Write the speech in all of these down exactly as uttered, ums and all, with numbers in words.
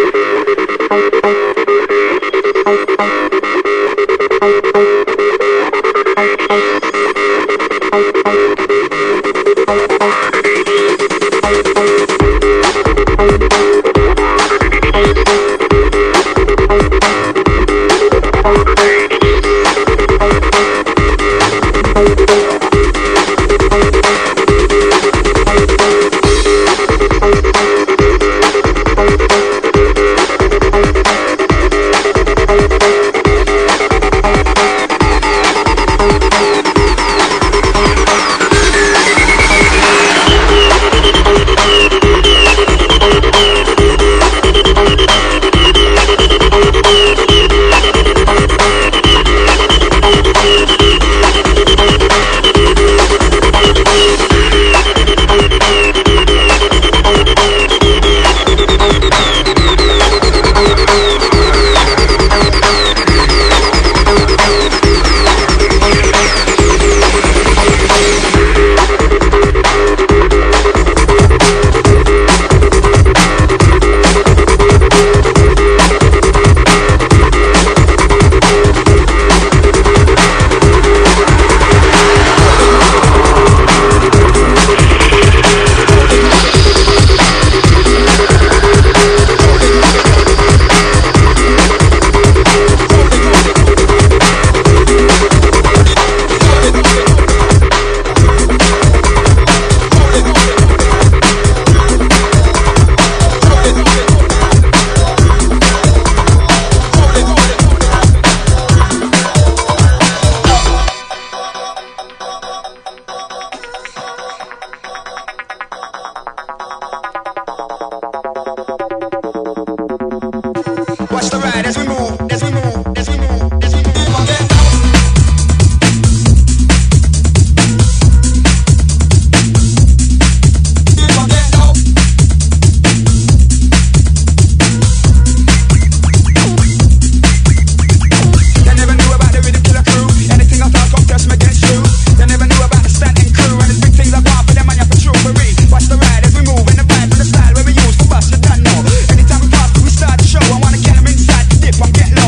Get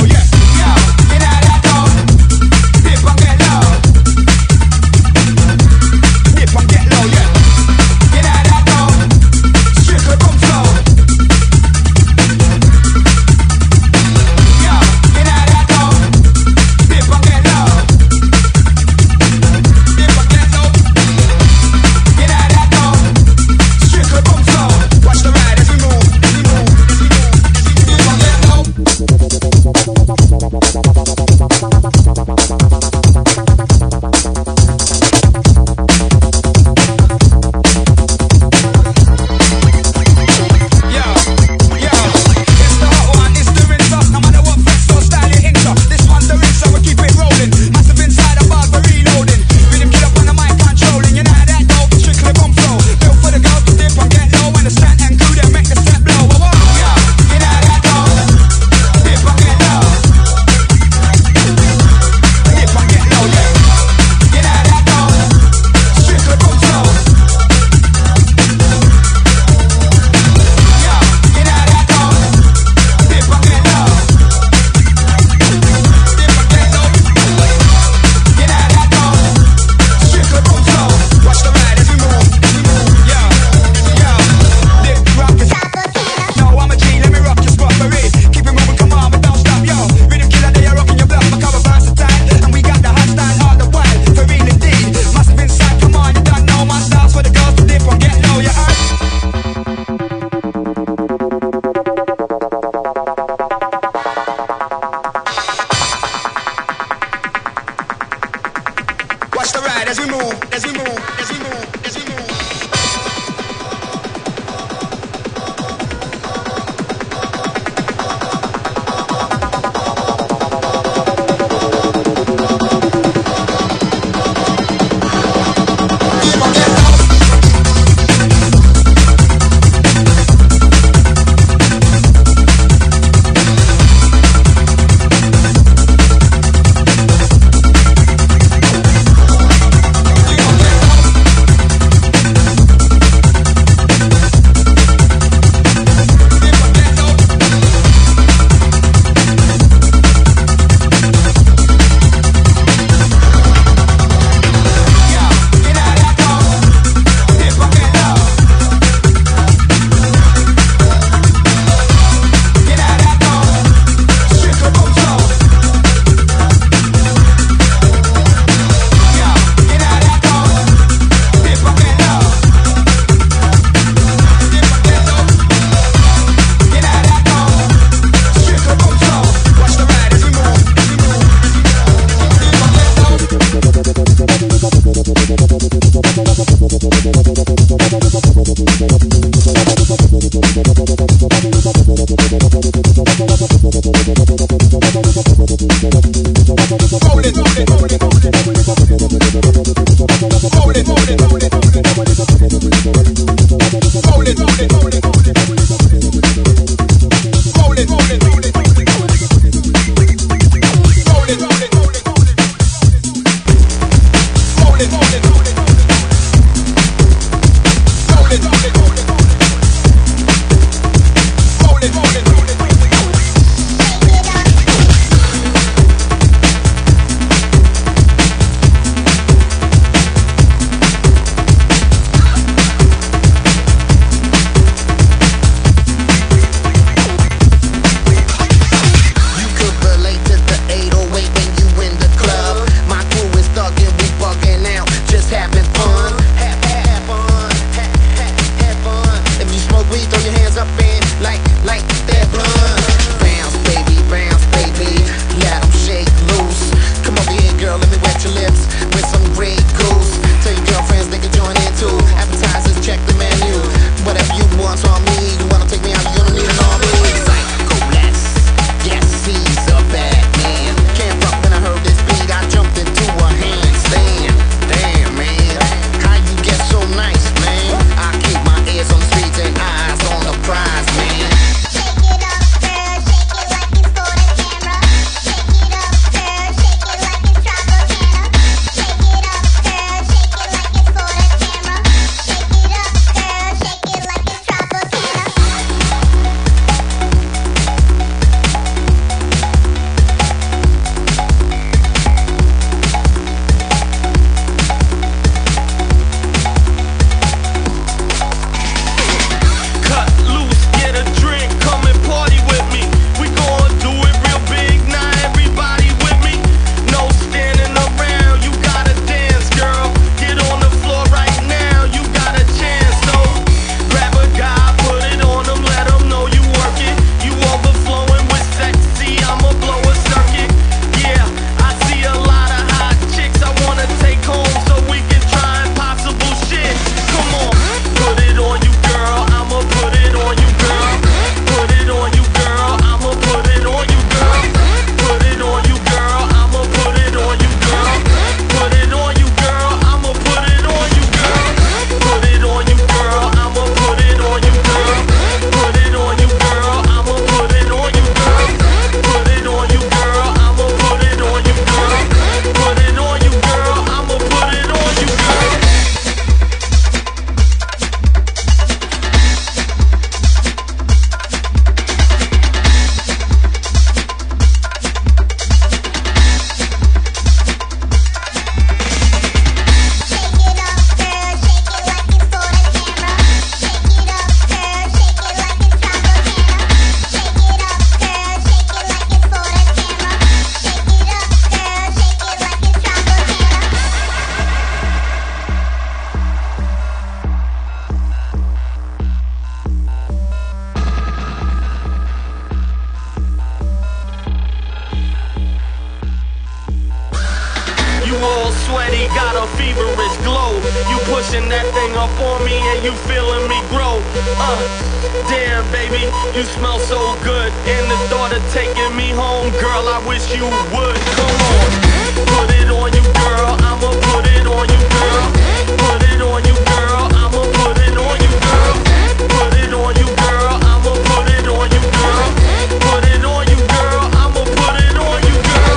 sweaty, got a feverish glow. You pushing that thing up on me and you feeling me grow. Uh, damn baby, you smell so good. And the thought of taking me home, girl, I wish you would. Come on, put it on you, girl. I'ma put it on you, girl. Put it on you, girl. I'ma put it on you, girl. Put it on you, girl. I'ma put it on you, girl. Put it on you, girl. I'ma put it on you, girl.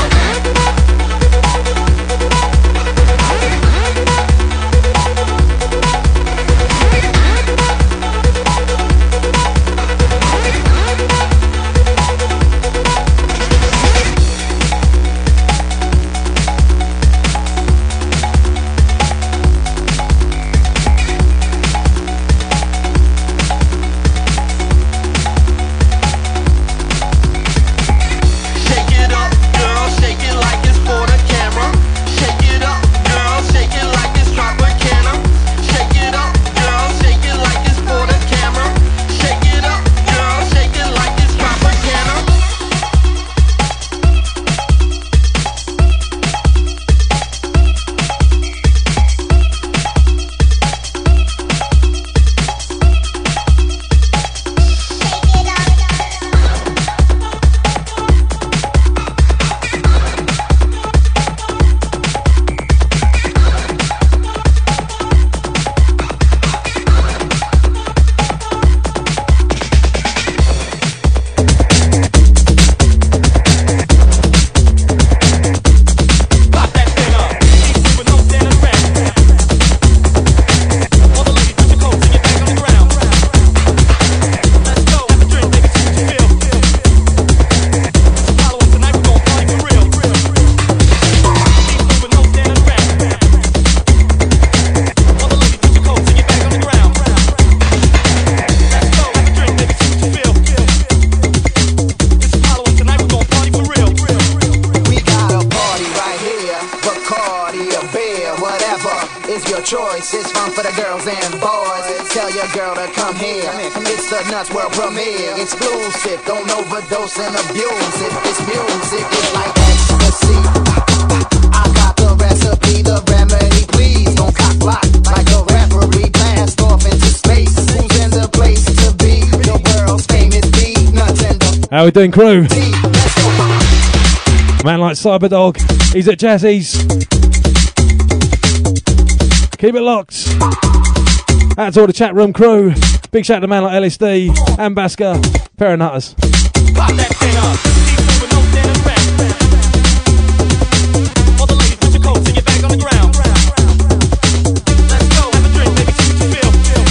for the girls and boys. Tell your girl to come here. It's the Nuts World premiere. Exclusive, don't overdose and abuse it. This music is like ecstasy. I got the recipe, the remedy. Please don't cock block like a referee. Blast off into space. Who's in the place to be? The world's famous beat. Nuts and the How we doing, crew? Man like Cyberdog, he's at Jazzy's. Keep it locked. Out to all the chat room crew. Big shout to man like L S D, Ambaska, pair of nutters. Pop that thing up. Keep moving, no standing back. All the ladies, put your coats and your bag on the ground. Let's go, have a drink, baby, see what you feel.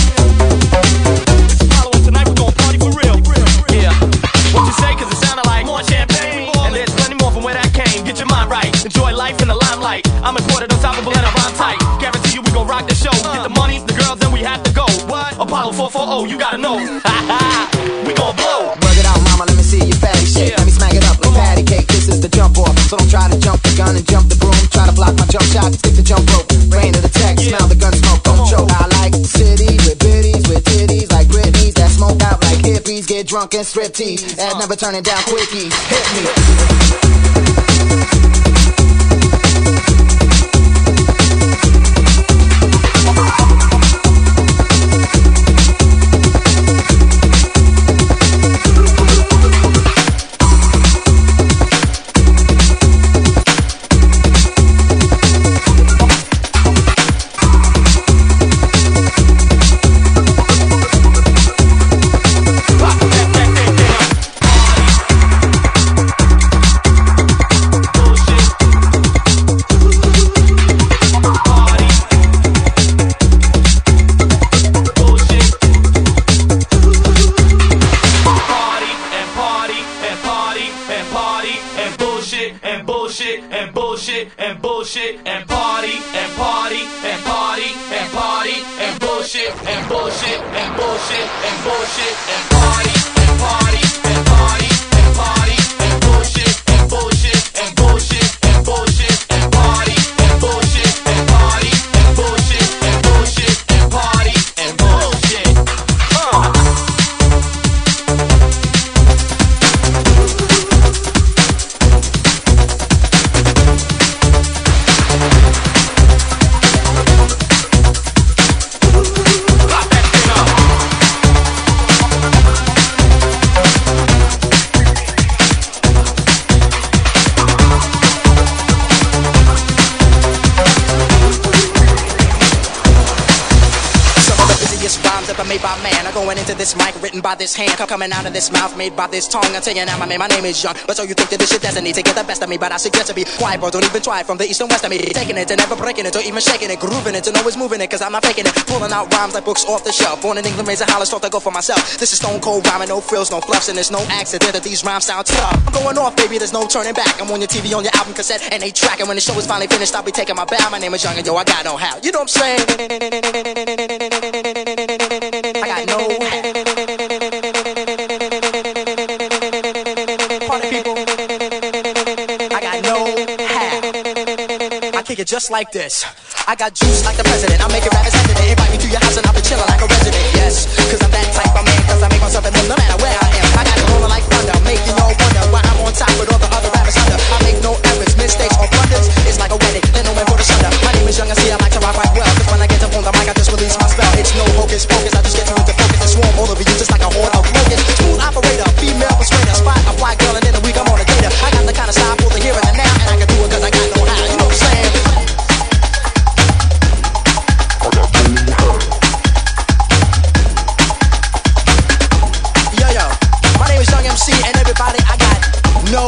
Follow us tonight, we're gonna party for real. Yeah, what you say, cause it sounded like more champagne. And there's plenty more from where that came. Get your mind right, enjoy life in the limelight. I'm important, unstoppable, and I rhyme tight. Guarantee you we gon' rock the show. Get the money, the girls, then we have to go. What? Apollo four forty, you gotta know. We gon' blow. Work it out, mama, let me see your fatty shit. Let me smack it up like patty cake. This is the jump off. So don't try to jump the gun and jump the broom. Try to block my jump shot, stick the jump rope. Rain of the tech, smell the gun smoke, don't choke. I like cities with biddies, with titties like Britney's that smoke out like hippies. Get drunk and strip tease, and never turning down quickies. Hit me. By this hand, coming out of this mouth, made by this tongue. I tell you now, my man, my name is Young. But so you think that this shit destiny to get the best of me? But I suggest to be quiet, bro. Don't even try it from the east and west of me. Taking it and never breaking it, or even shaking it, grooving it, and always moving it, cause I'm not faking it. Pulling out rhymes like books off the shelf. Born in England, raised in Hollis, thought to go for myself. This is stone cold rhyming, no frills, no fluffs, and there's no accident that these rhymes sound tough. I'm going off, baby, there's no turning back. I'm on your T V, on your album cassette, and they track. And when the show is finally finished, I'll be taking my bow. My name is Young, and yo, I got no how. You know what I'm saying? I got no. Party people, I got no how. I kick it just like this. I got juice like the president. I make it rappers hesitant. Invite me to your house and I'll be chilling like a resident. Yes, cause I'm that type of man. Cause I make myself at home no matter where I am. I got it rolling like thunder, making y'all wonder why I'm on top with all the other rappers under. I make no errors, mistakes or blunders. It's like a wedding, then no man for the shutter. My name is Young, I see I like to rock right well. Cause when I get up on the mic, I just release my spell. It's no hocus pocus, I just get you into focus and swarm all over you just like a horde of locusts. Smooth operator, female persuader, spot a fly girl, and in a week I'm on a data. I got the kind of style for the here and the now, and I can do it cause I got no how. You know what I'm saying? Yo, yo, my name is Young M C, and everybody, I got no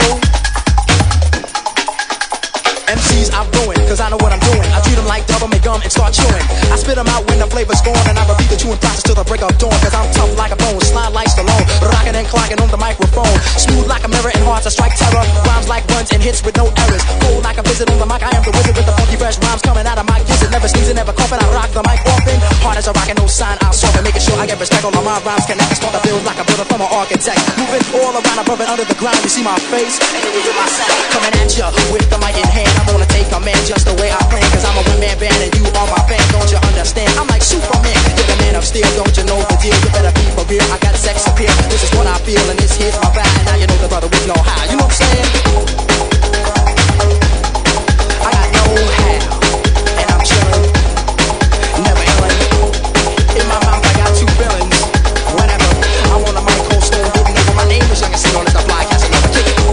M Cs I ruin, cause I know what I'm doing. I treat them like double, make gum and start chewing. I spit them out when the flavor's gone, and I repeat the chewing process till the break of dawn. Cause I'm tough like a bone, slide like Stallone, rocking and clocking on the microphone. Smooth like a mirror and hard to strike terror. Rhymes like runs and hits with no errors. Cold like a visit on the mic, I am the wizard with the funky fresh rhymes coming out of my gizzard. Never sneezing, never coughing, I rock the mic often. Hard as a rock and no sign, I'll solve it. Making sure I get respect, all of my rhymes connect. I start to build like a builder from an architect. Moving all around above and under the ground, you see my face, and you hear my sound. Coming at ya with the mic in hand, I'm gonna take a man just the way I plan. Cause I'm a one-man band and you are my fan, don't you understand? understand? I'm like Superman, you're the man of steel. Don't you know the deal? You better be for real. I got sex appeal. This is what I feel, and this here's my ride. Now you know the brother with no how. You know what I'm saying? I got no how, and I'm chillin', never illin'. In my mouth I got two villains. Whenever I'm on the mic, cold stone, getting over. My name is young and seen on as the fly catching over. Kick it.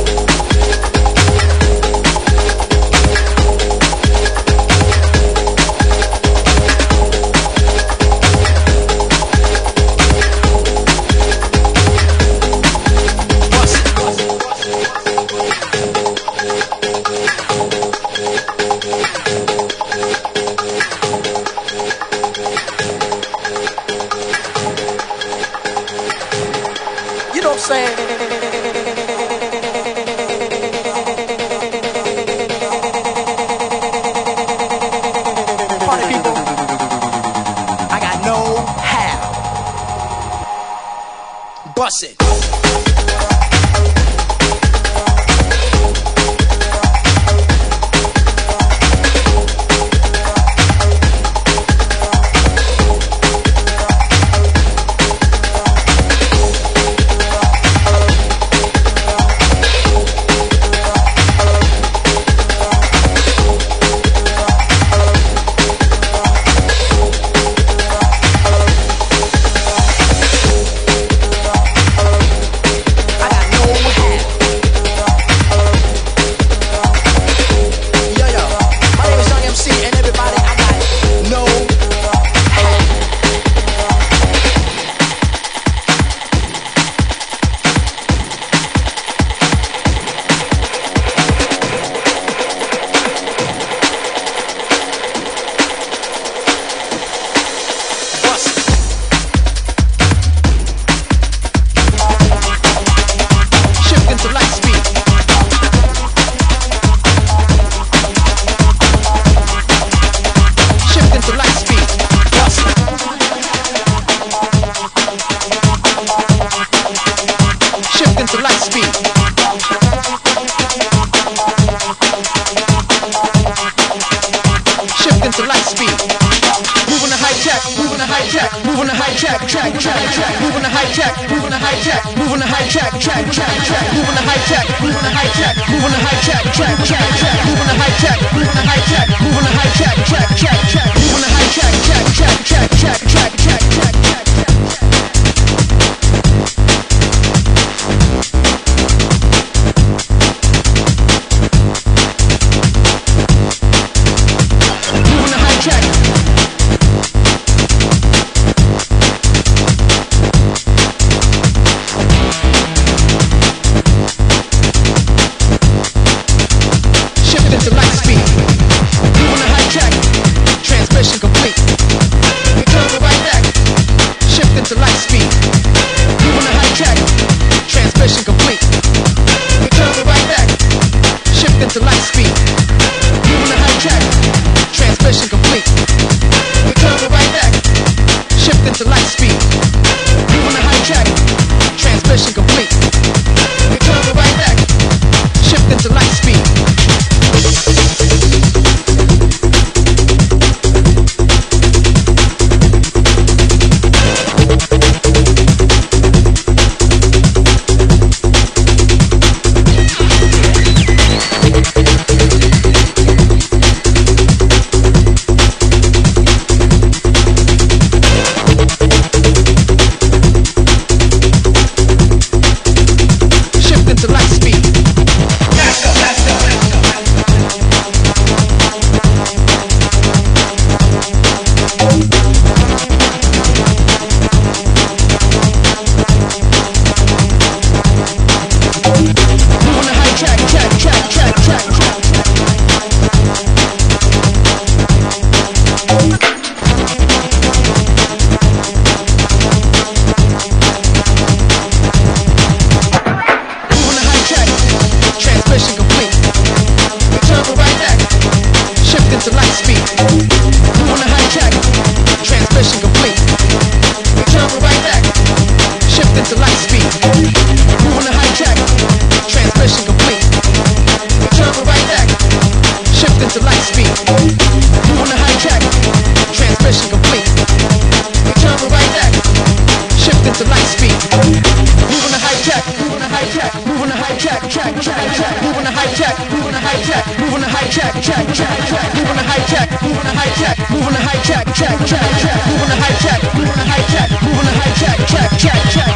Bust it. Transmission complete. It turns right back. high track, track, track, track, moving the high track, moving the high track, moving the high track, track, track, track, moving the high track, moving the high track, moving the high track, track, track, track, moving the high track, moving the high track, moving the high track, track, track, track.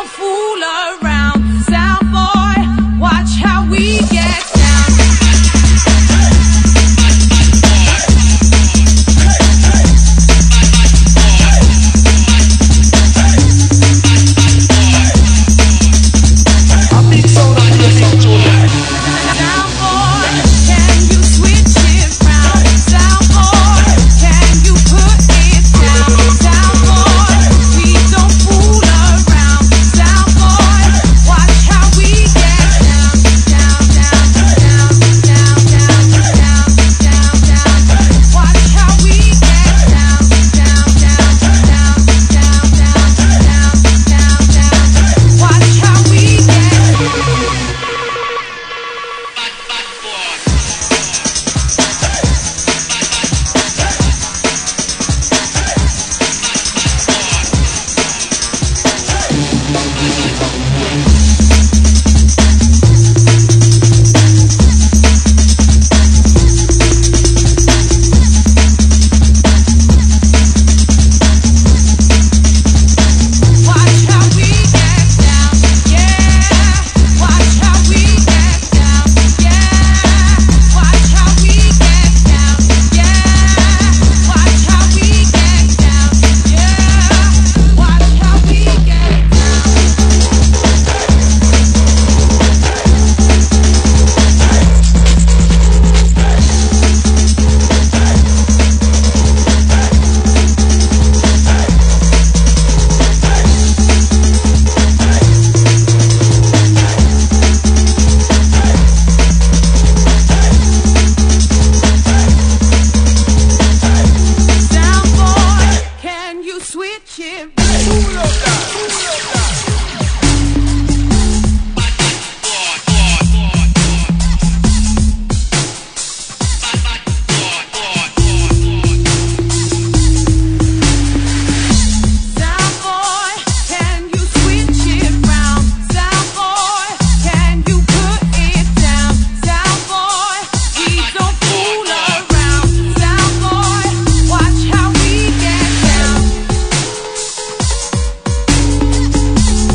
fool around. Sound boy, watch how we get down. Sound boy, can you switch it round? Sound boy, can you put it down? Sound boy, please don't fool around. Sound boy, watch how we get down, down, down, down, down, down, down, down, down. Watch how we get down, down, down, down, down, down, down, down, down. Watch how we get down. Watch how we get down, yeah. Watch how we get down, yeah. Watch how we get down, yeah. Watch how we get down, yeah. Watch how we get down. Sound boy, can you switch it? Sound boy, can you switch it round? Sound boy, can you put it down? Sound boy, please don't fool around. Sound boy, watch how we get down.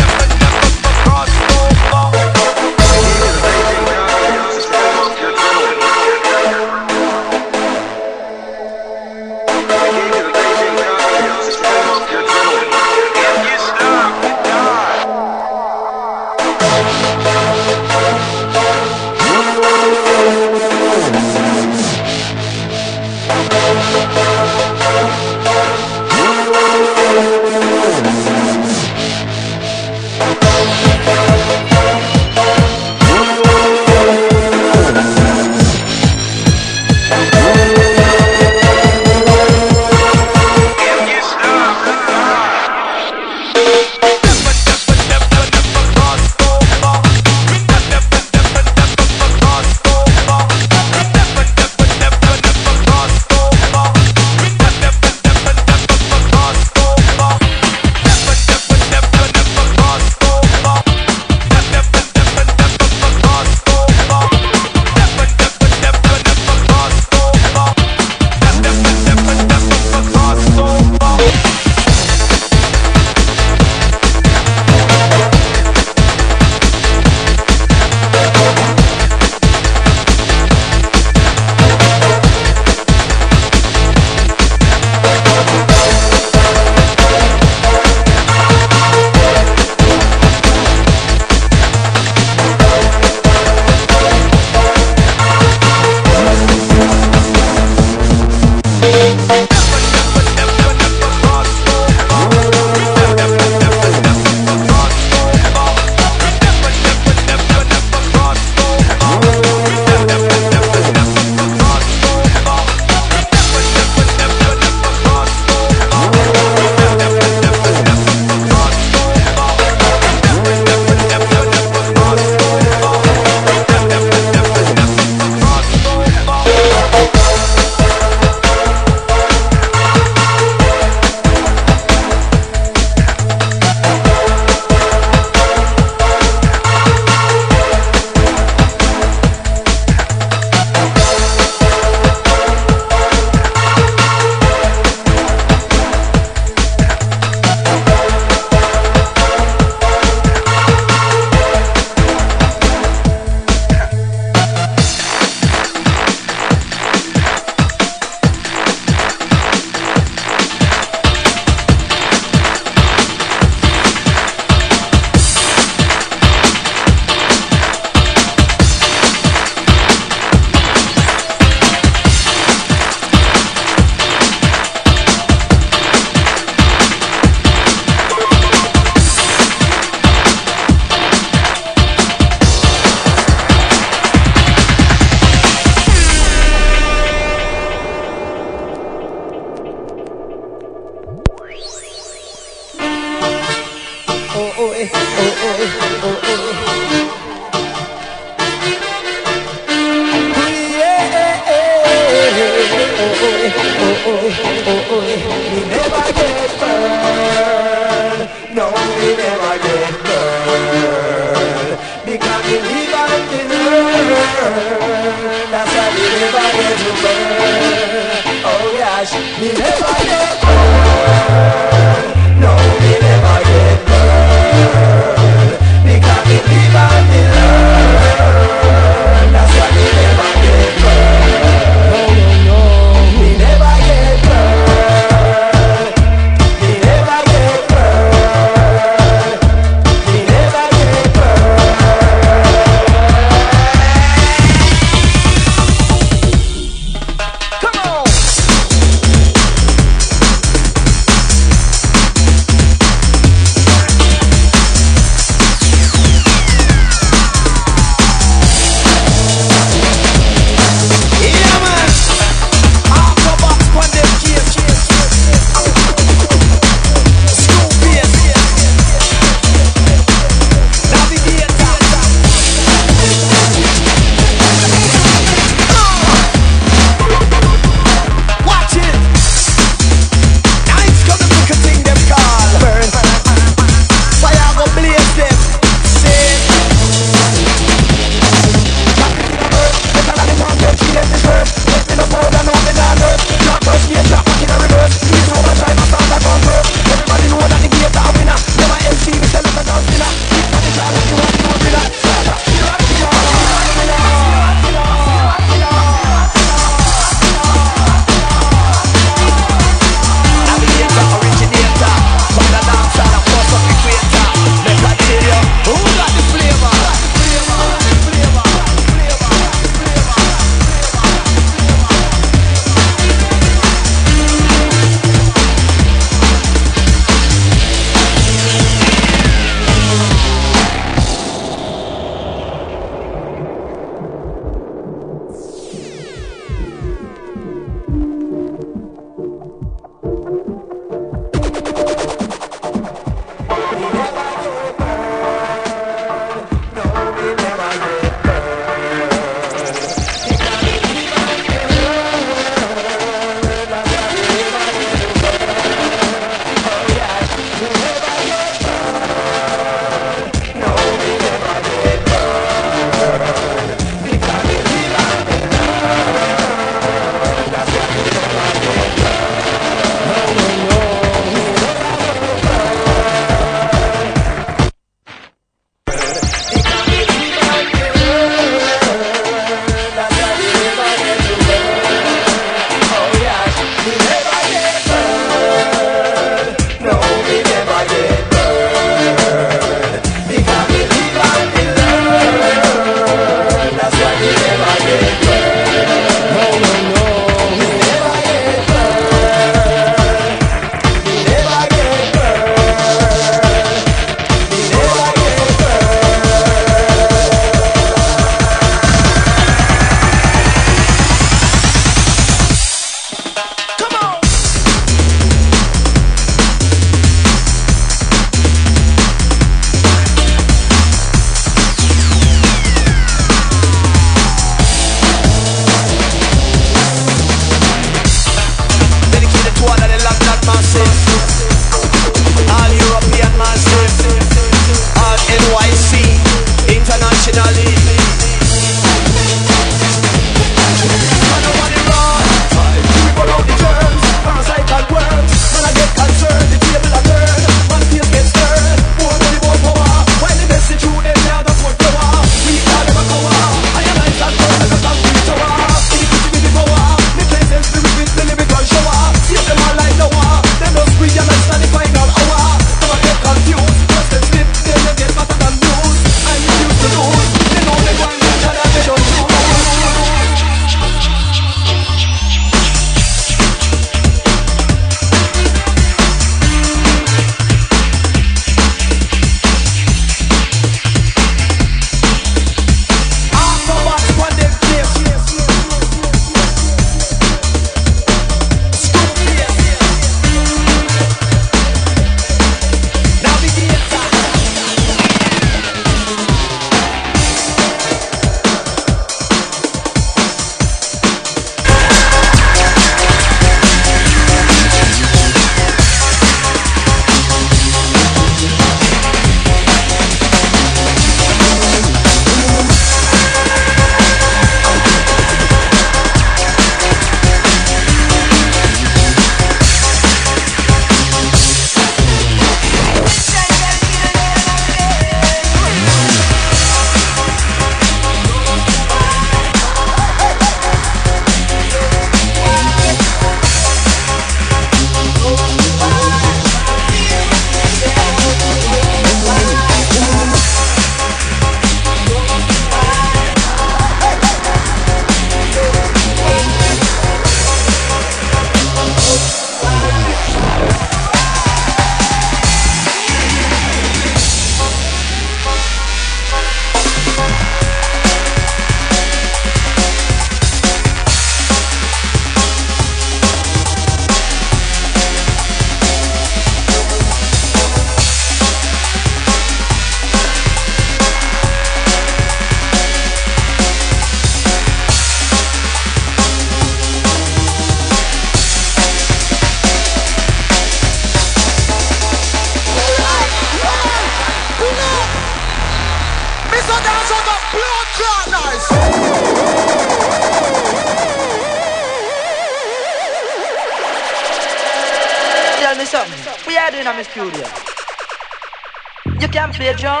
Tell me something. What you doing in my studio? You can play drum.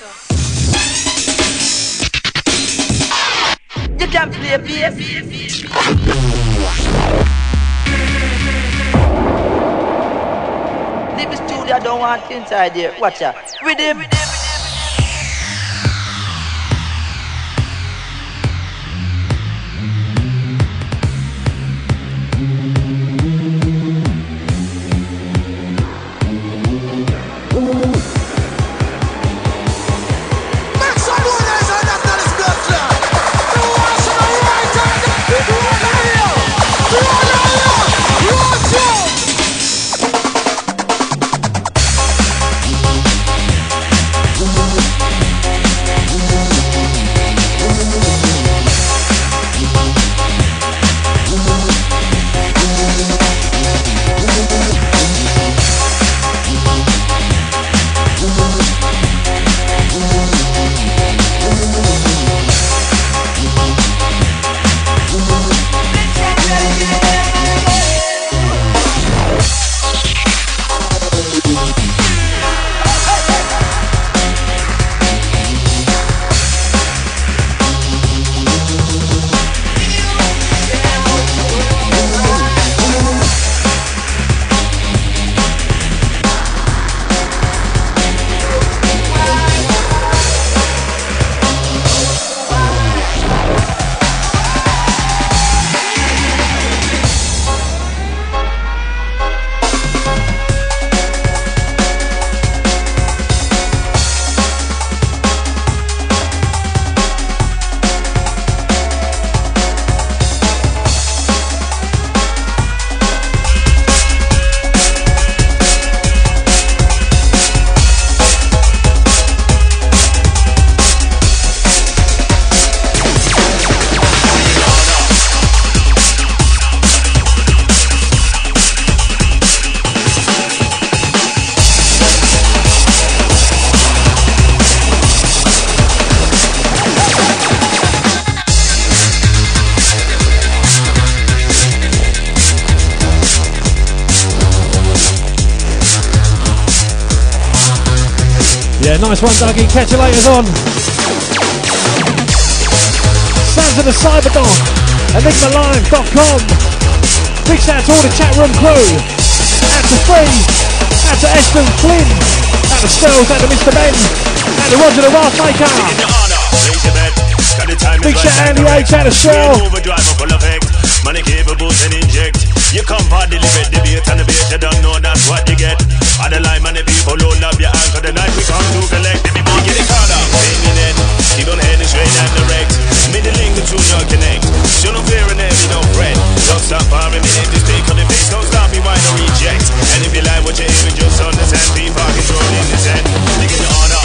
You can play bass. Leave the studio, I don't want you inside here. Watch out. With him. Yeah, nice one, Dougie. Catch you later on. Sounds of the Cyberdog. Enigmalive dot com. Big shout out to all the chat room crew. Out to Free. Out to Eston Flynn. Out to Stills. Out to Mister Ben. Out to Roger the Raft Maker. Big shout out to Andy H. Out to Shell. Money capable and inject. You come for the debate, debate and the base. You don't know that's what you get. On the line, many people hold up your anchor. The night we come to collect. If you want get it caught up, paying in. Keep on heading straight and direct. Middling the two not connect. Show no fear and every no friend. Don't stop for a minute. Just take on the face. Don't stop me, why no reject. And if you like what you're hearing, just understand. People are controlling this end. Taking the order.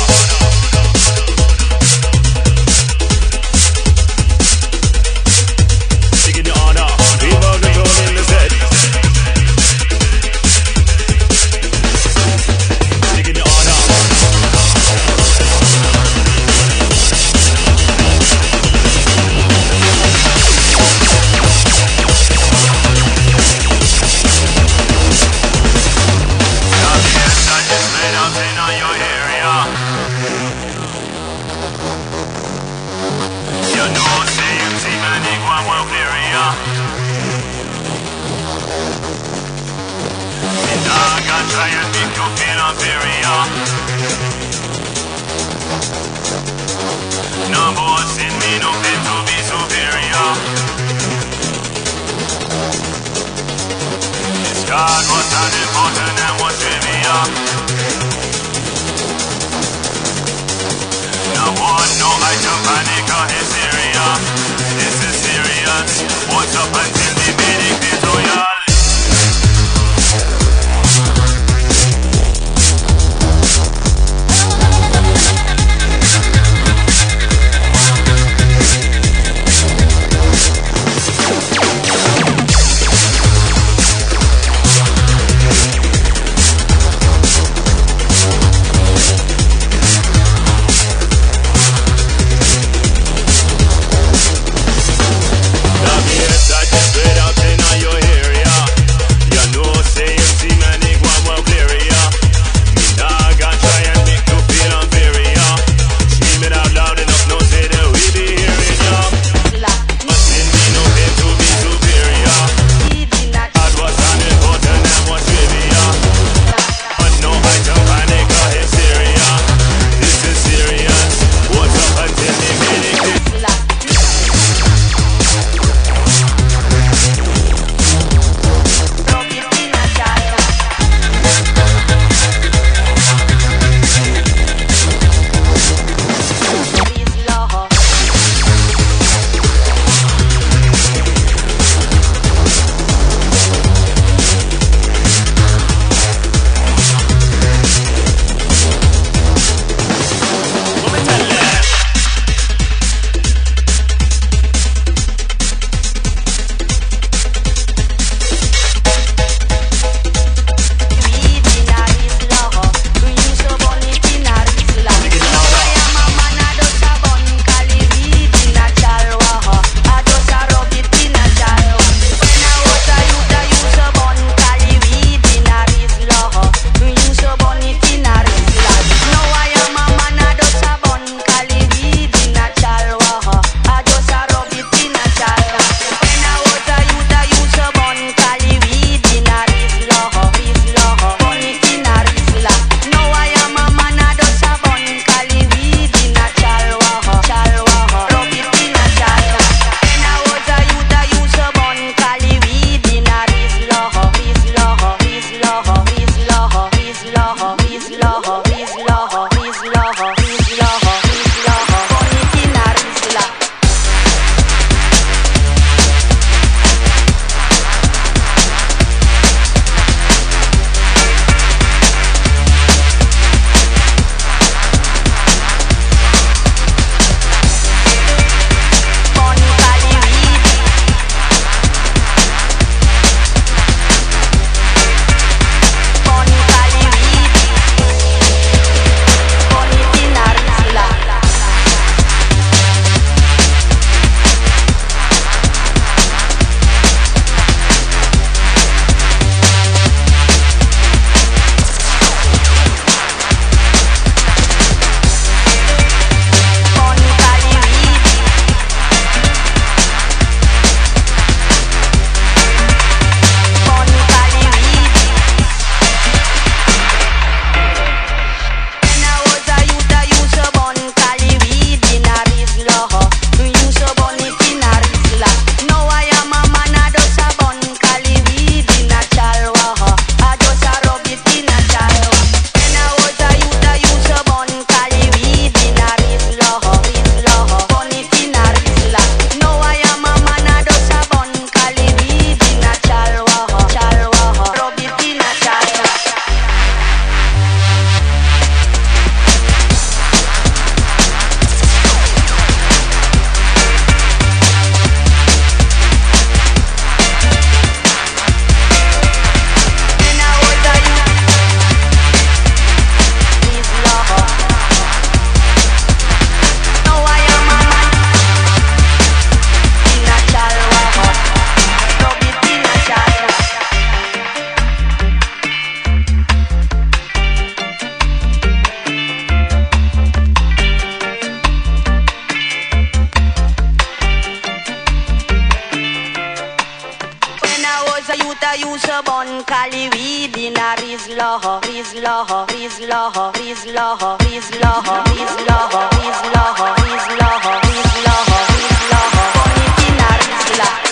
I used to bun Cali weed in a Rizla, Rizla, Rizla, Rizla, Rizla, Rizla, Rizla, Rizla, Rizla, Rizla, bun it in a Rizla.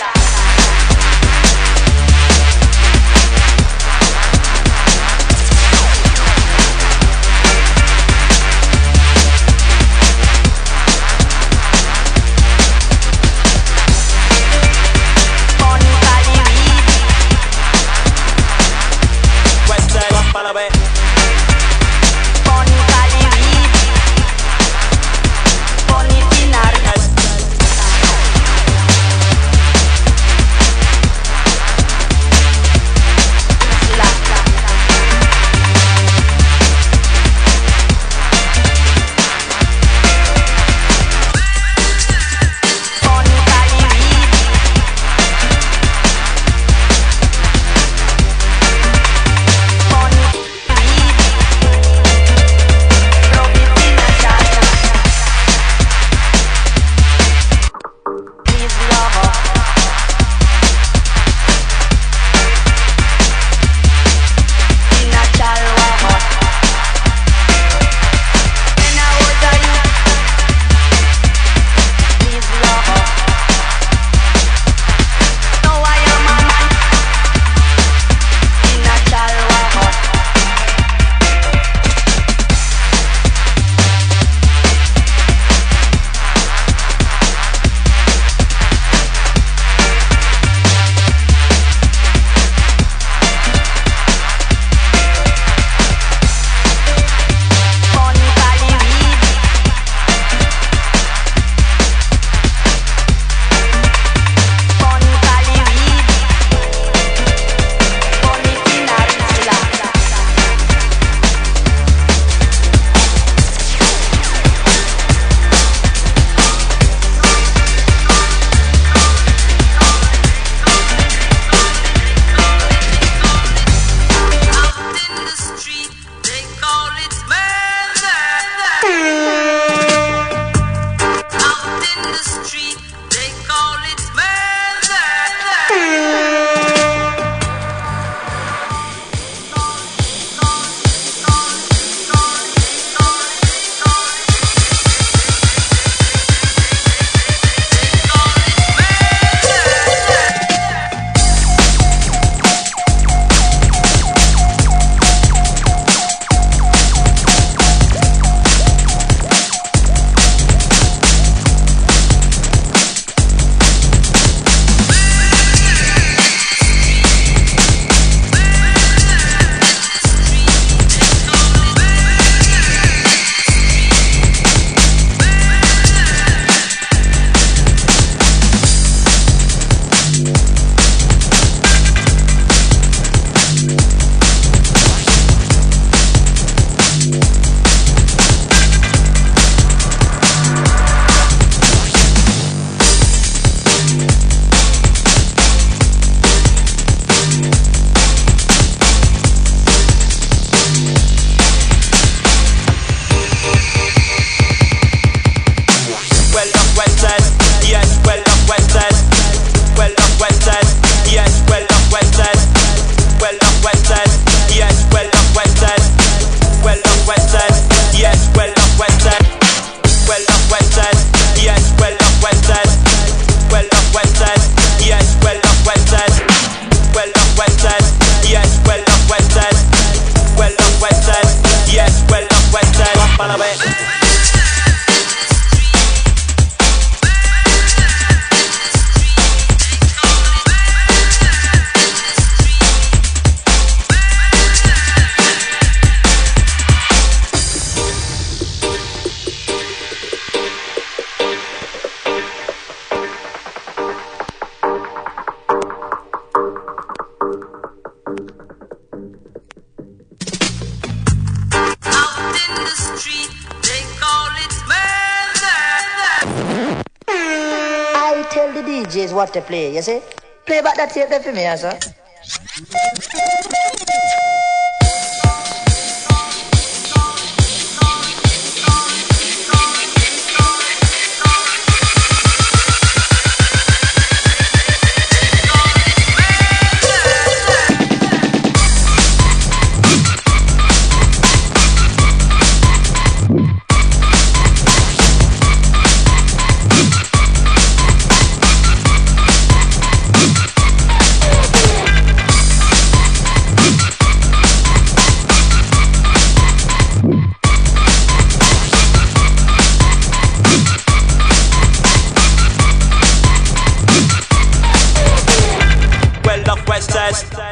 D Js what to play, you see? Play back that tape there for me, sir.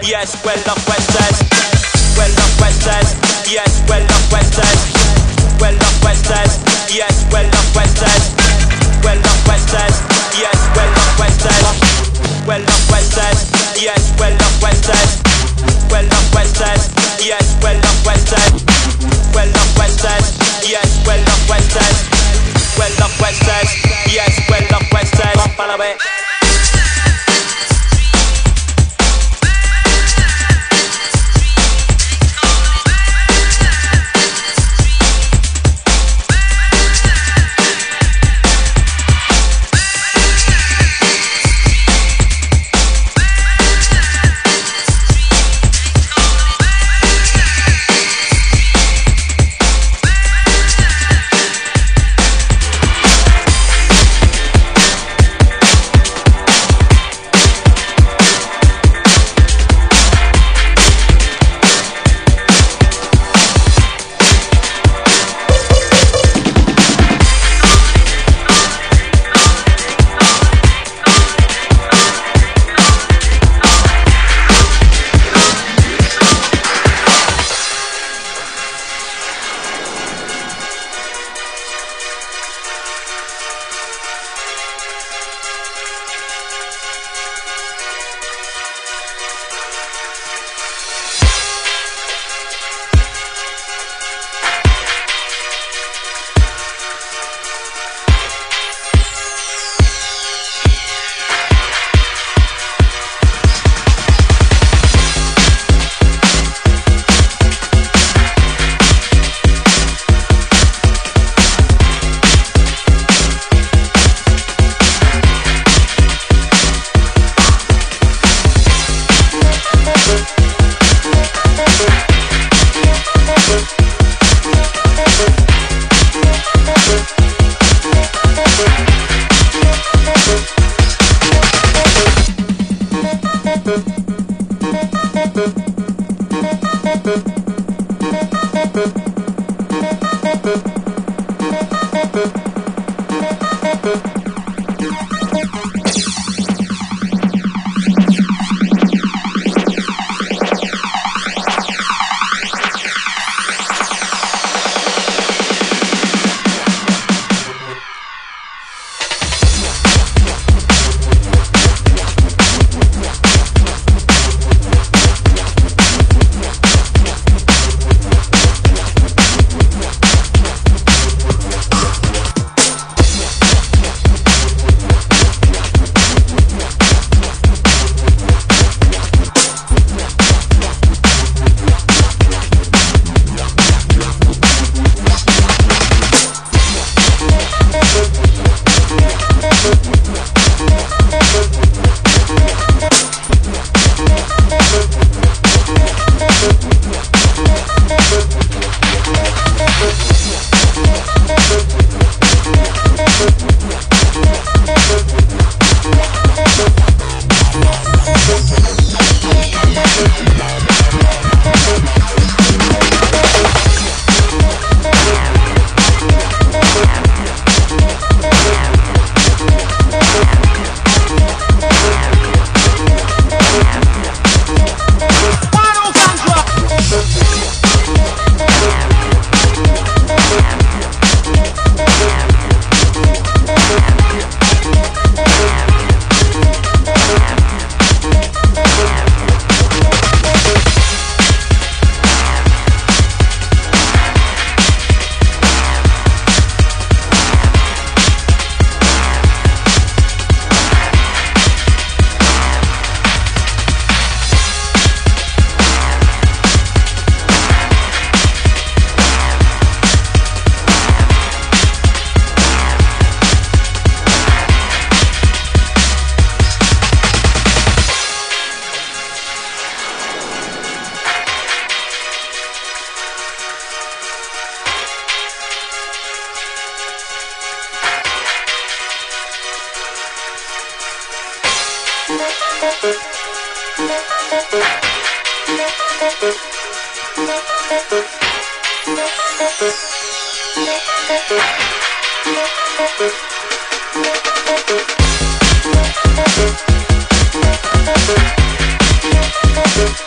yes, well off Westers. Well off Westers, yes, well off Westers. Well off Westers, yes, well off Westers. Well off Westers, yes, well off Westers. Well off Westers, yes, well off Westers. Well off Westers, yes, well off Westers. Well off Westers, yes, well off Westers. Well off Westers, yes, well off Westers. Follow it. We'll be right back.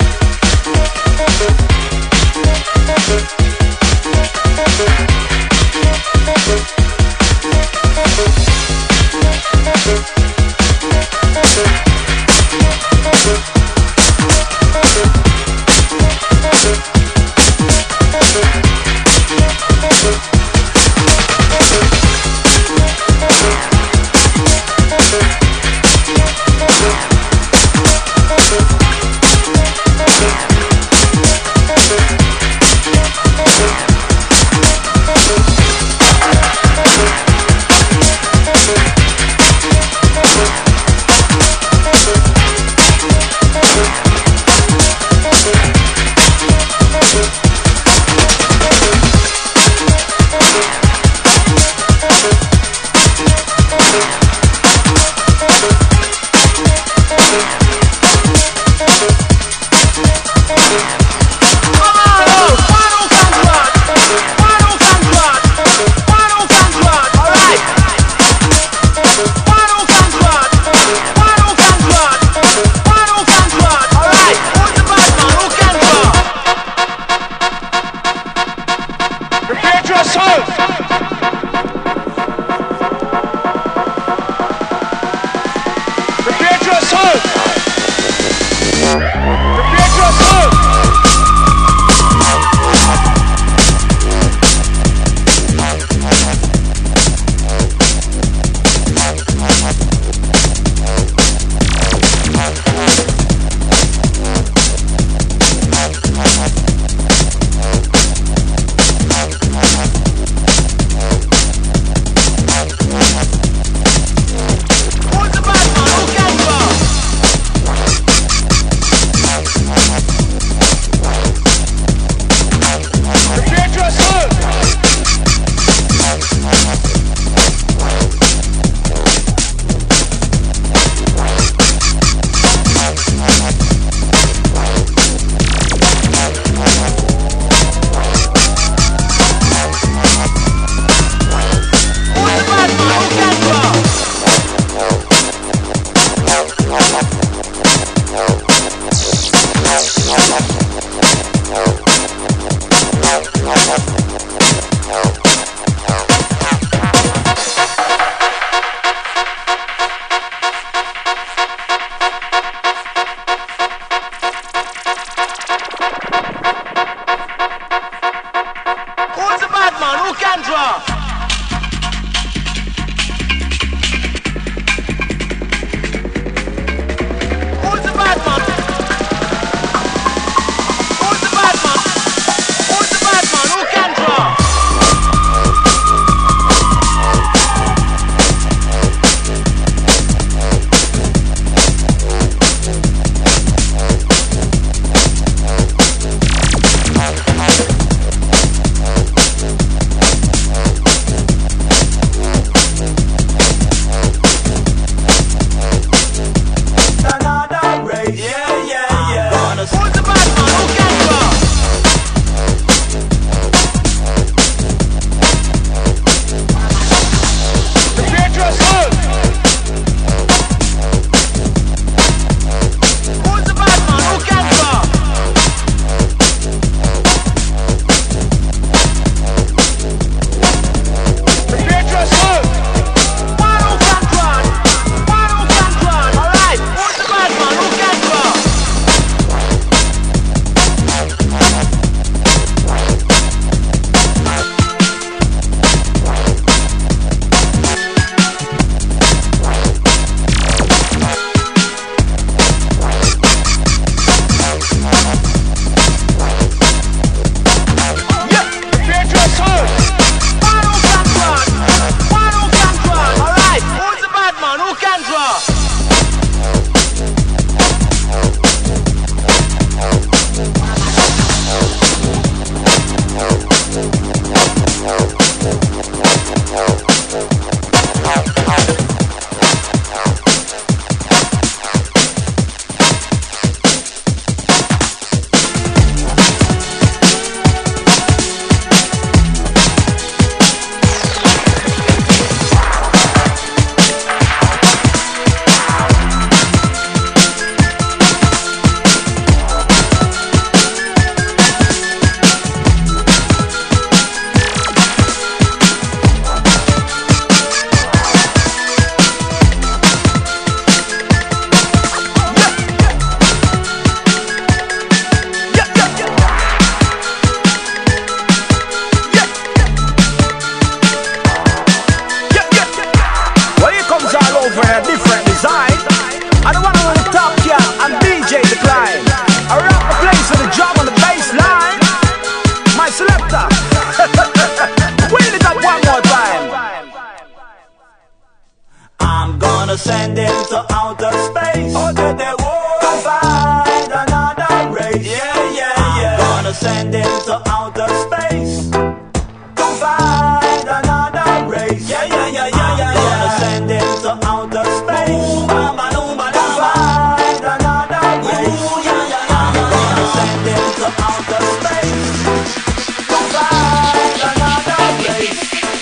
gonna send him to outer space. Oh, did they won't find another race? Yeah, yeah, yeah. I'm gonna send him to outer space. To find another race. Yeah, yeah, yeah, yeah, yeah. I'm gonna send him to outer space. Ooh, mama, no, mama, to find another race. Ooh, yeah, yeah, yeah, yeah. I'm gonna send him to outer space. To find another race.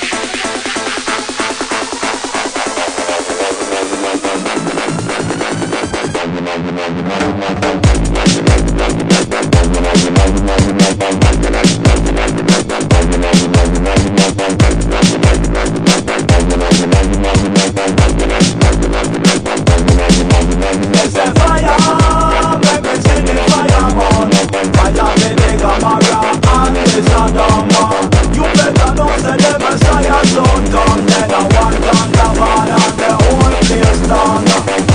It's a fire, representing fireman. Fire me nigga Mara and this a dumb man. You better know say the Messiah soon come. Then I want on the man and the whole place done.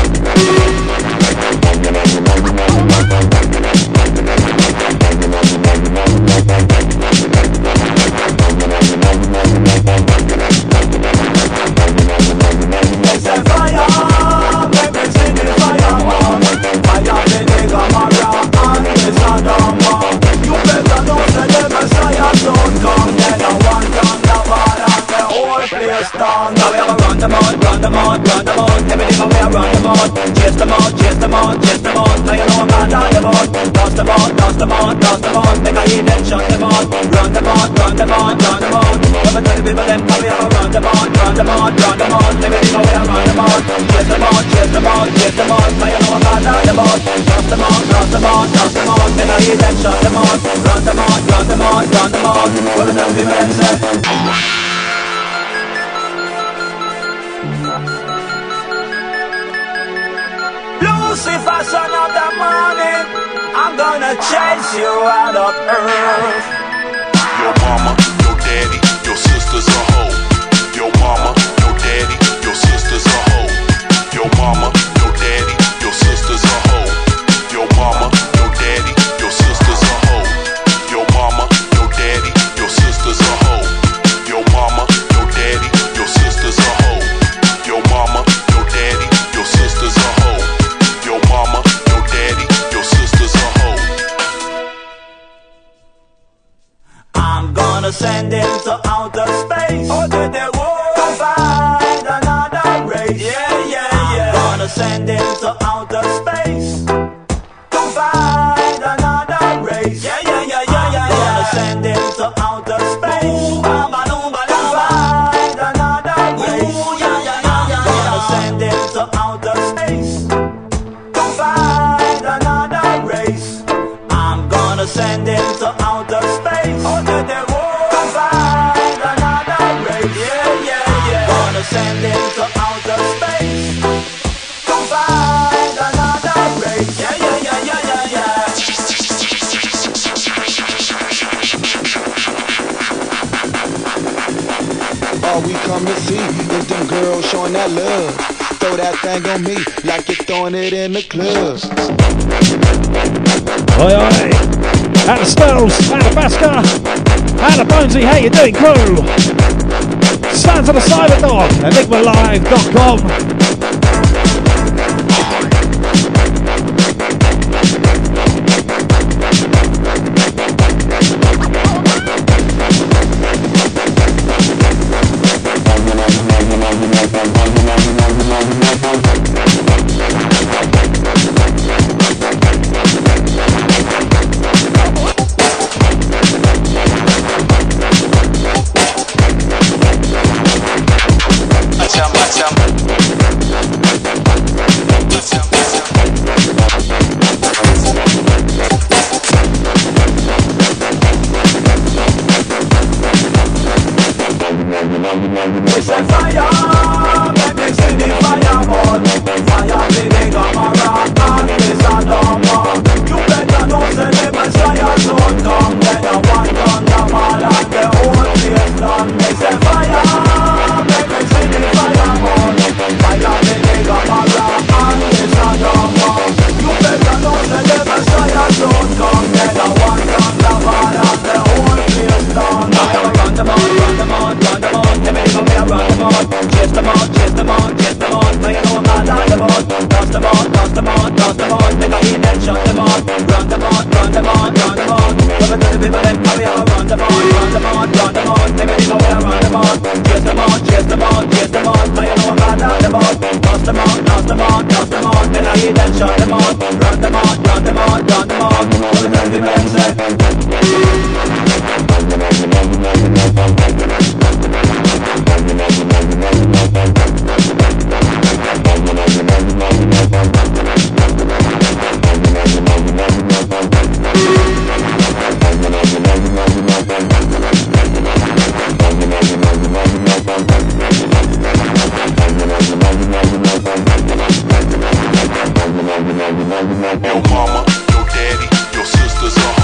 It's a fire, representing fireman. Fire me nigga Mara and this a dumb man. You better know say the Messiah soon come. Then I want on the man and the whole place done. Now we have a run them out, run them out, run them out. Everything we have run them out. Chase them out, chase them out, chase them out. Now you know I'm not on them out. Toss them out, toss them out, toss them out. Make a heat and shut them out. Run them out, run them out, run them out. Never tell the people them how we have a run them out, run them out, run them out. Everything we have run them out. Chase them out, chase them out, chase them out. Now you know I'm not on them out. Toss them out, toss them out, toss them out. Make a heat and shut them out. Run them out, run them out, run them out. What the hell we men say? Lucifer, son of the morning, I'm gonna chase you out of earth. Your mama, your daddy, your sister's a hoe. Your mama, your daddy, your sister's a hoe. Your mama, your daddy, your sister's a hoe. Your mama, your daddy, your sister's a hoe. Your mama, your daddy, your sister's a hoe. Your mama, your daddy, your sister's a hoe. Your mama, your daddy, your sister's a hoe. Your mama, your daddy, your sister's a hoe. I'm gonna send him to outer space. Oh, did they won't find another race? Yeah, yeah, yeah. I'm gonna send him to outer space. To find another race. Yeah, yeah, yeah, yeah, yeah. I'm gonna send him to outer space. Ooh, mama, no, mama, to find another race. Ooh, yeah, yeah, yeah, yeah. I'm gonna send him to outer space. To find another race. I'm gonna send him to outer space. Oh, did they won't find another race? Yeah, yeah, yeah. Gonna send him to outer space. To find another race. Yeah, yeah, yeah, yeah, yeah, yeah. All we come to see is them girls showing that love. Throw that thing on me like you're throwing it in the club. Oi, oi. Out of Spells, out of Basker, out of Bonesy, how you doing, crew? Sounds of the Cyberdog, Enigmalive dot com. Acham, acham. Your mama, your daddy, your sisters are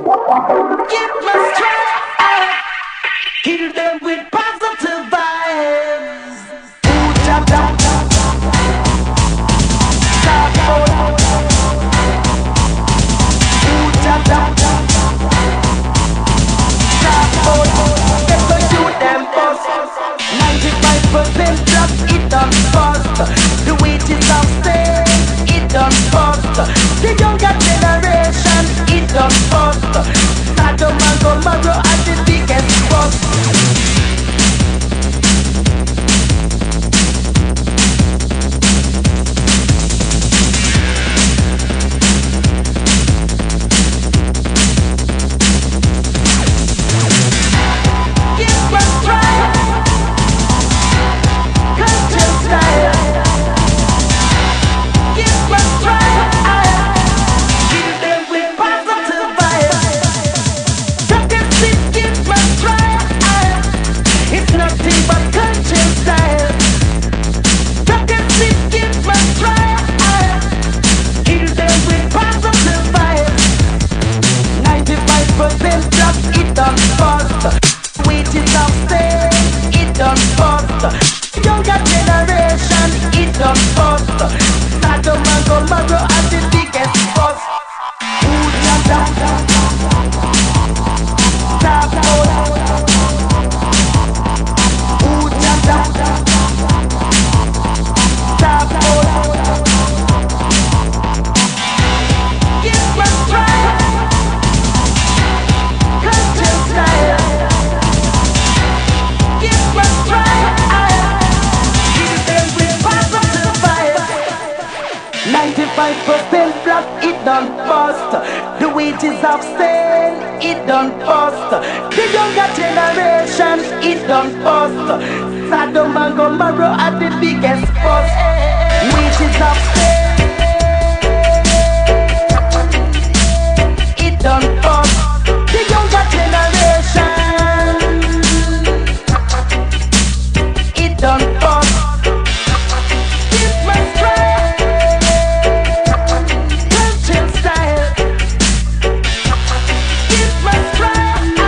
Give my strength, kill them with positive vibes. Ooh, tap, tap, tap, tap, ooh, tap, tap, tap, get to you them bust. ninety-five percent drop, it done fast. The weight is of stay, it done fast. The younger generation, it done fast. Sodom and Gomorrah are the biggest bust. Give us strength, culture style. Give us strength, kill them with positive vibes. Rock and sit, give us strength. It's nothing but culture style. Rock and sit, give us strength. Kill them with positive vibes. ninety-five percent drop, it done fast. Weight is up stay, it done fast. Younger generation, it done fast. Sodom and Gomorrah are the biggest bust. Ooh, da, da, da. Tap out. Ooh, da, da, da. Tap out. Give us strength, culture style. Give us strength, kill them with positive vibes. ninety-five percent flop, it done bust. The weight is of stay, it done bust. The younger generation, it done bust. Sodom and Gomorrah are the biggest bust. Weight is of stay, it done bust. The younger generation, it done bust. Give my strength, culture style. Give my strength,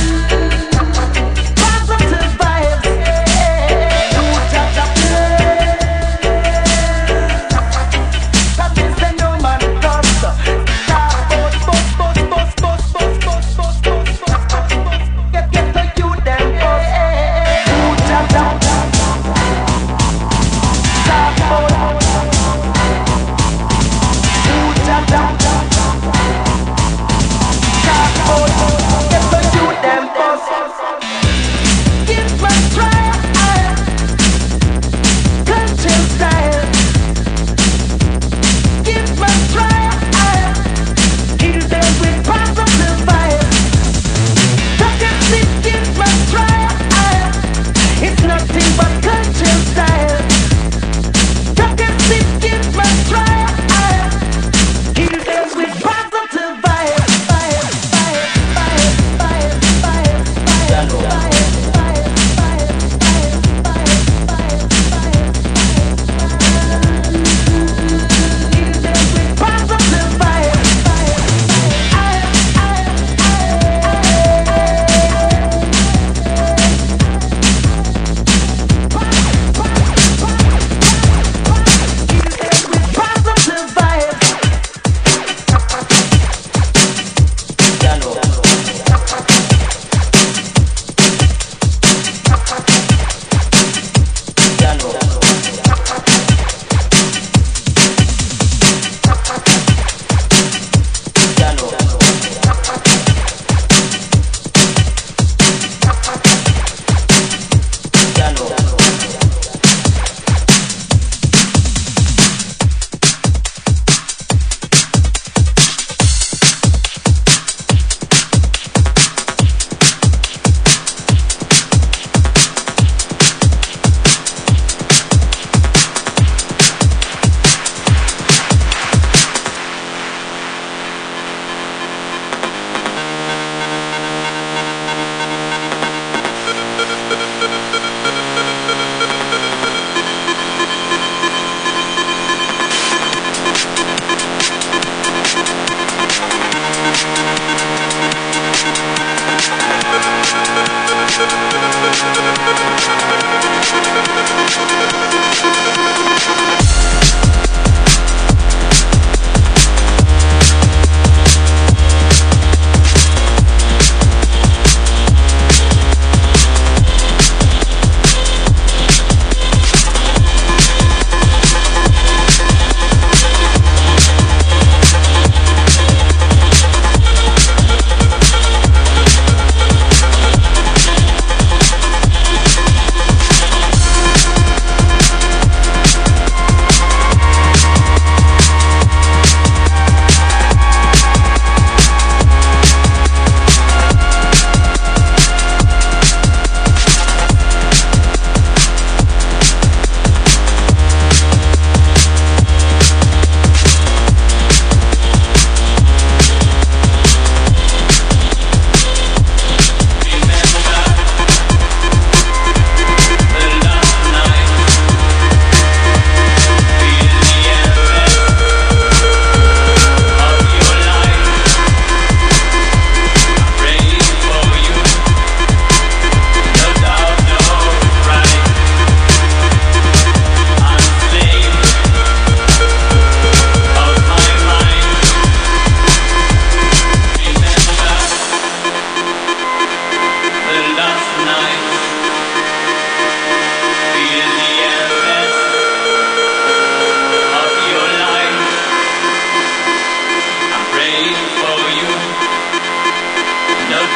positive vibes. Ooh, cha, cha, that is the no man dust. Start, bust, bust, bust, bust, bust.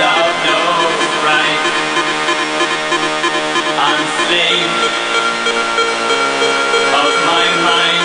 doubt, no right. I'm slave of my mind.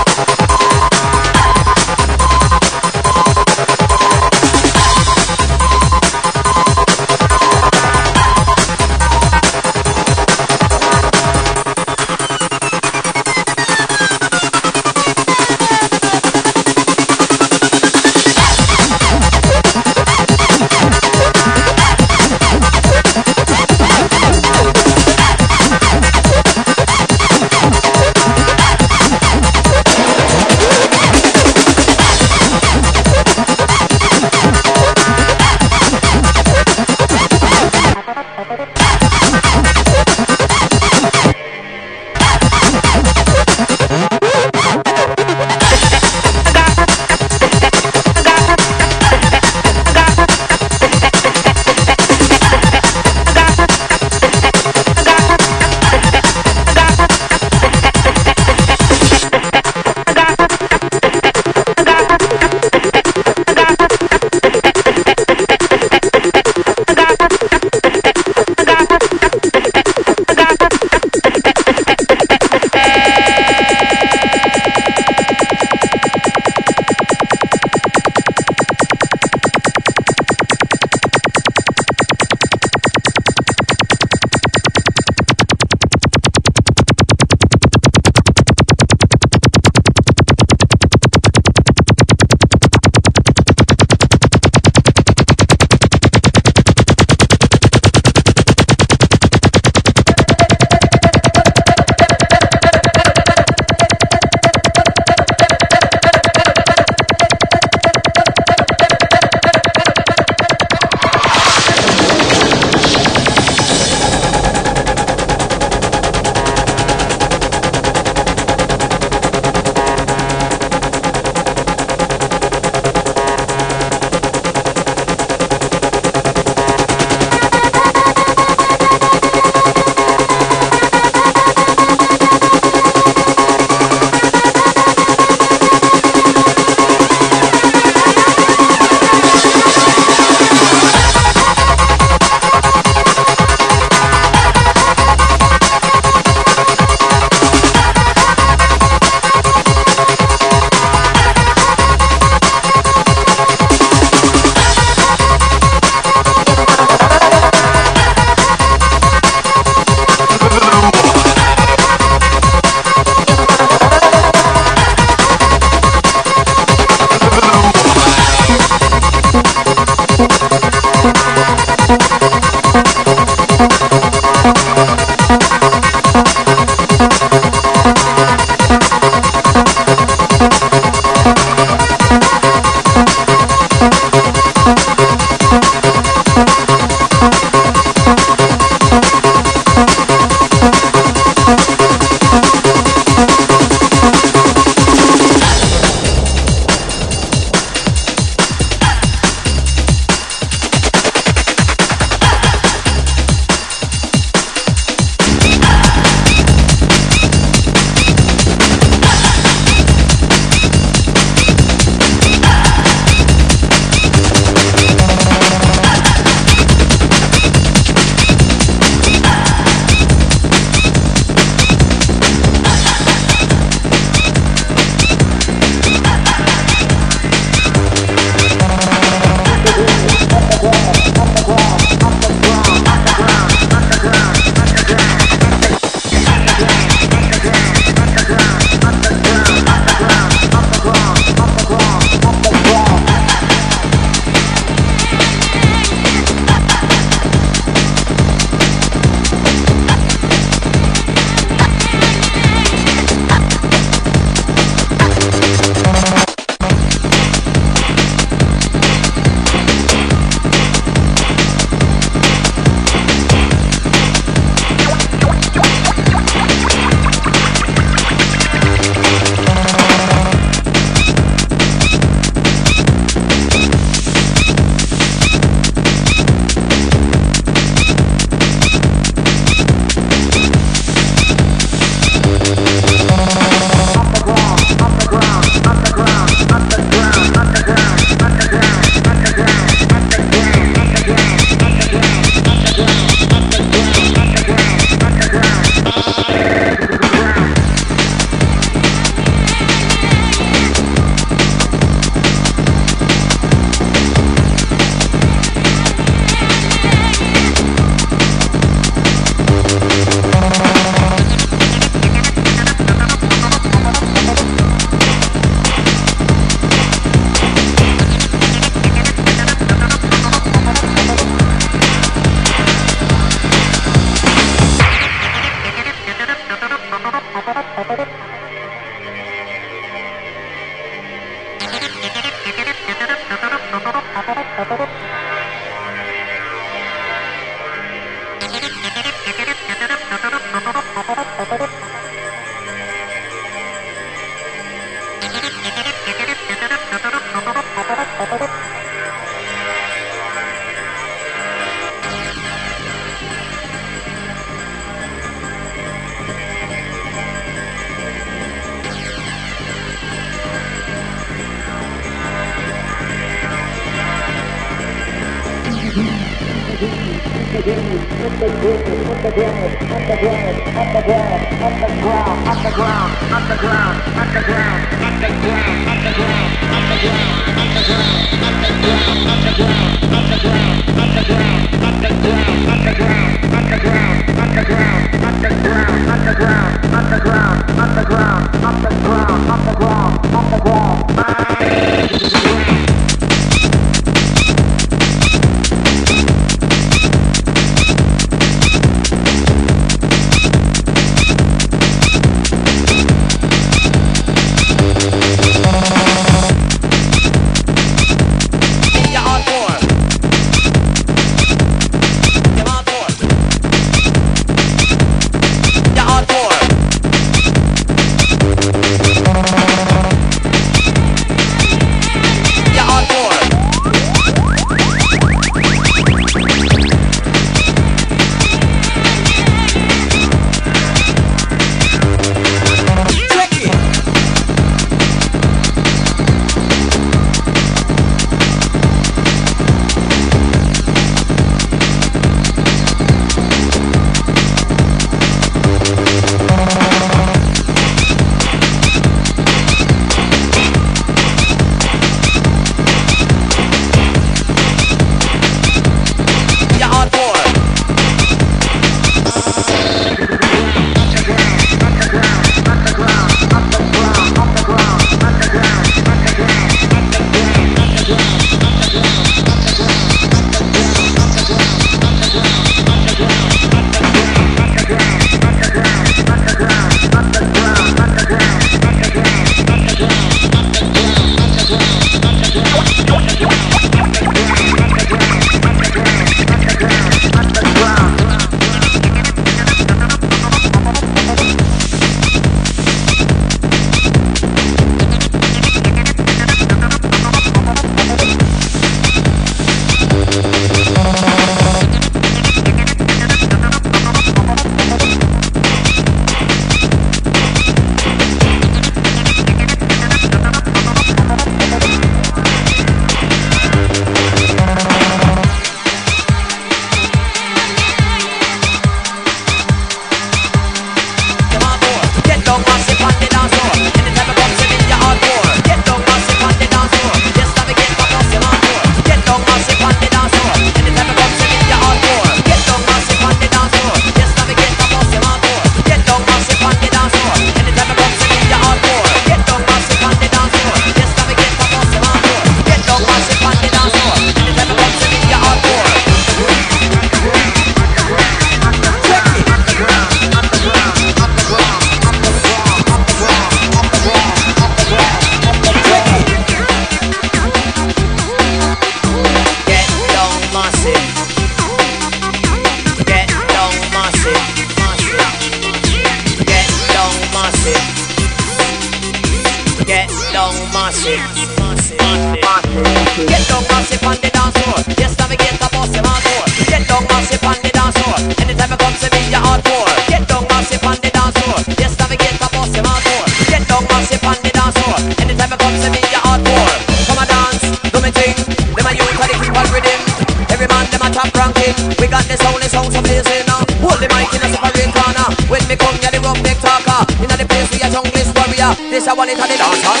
This I want it on the dance hall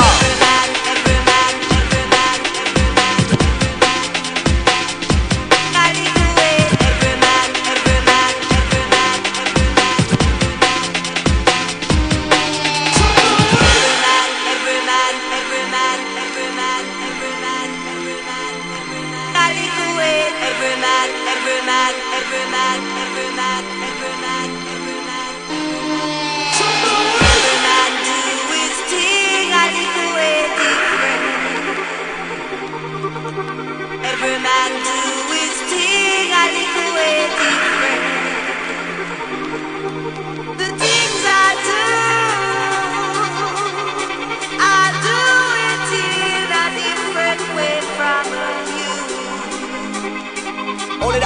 scatter. Every man do his thing, I live away.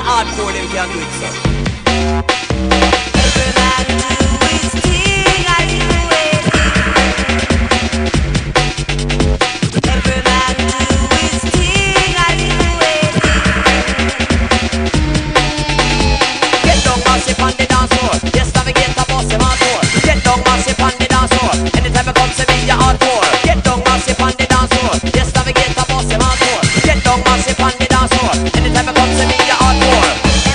hardcore them can do it, so. Every man do his thing, I do it. Every man do his thing, I do it. Get down massive on the dance floor. Yes, navigate the boss, him hardcore. Get down massive on the dance floor. Anytime it comes to me, you're hardcore. Get down massive on the dance floor. Yes, navigate the boss, him hardcore. Get down massive on the dance floor. Anytime it comes to me, you're hardcore.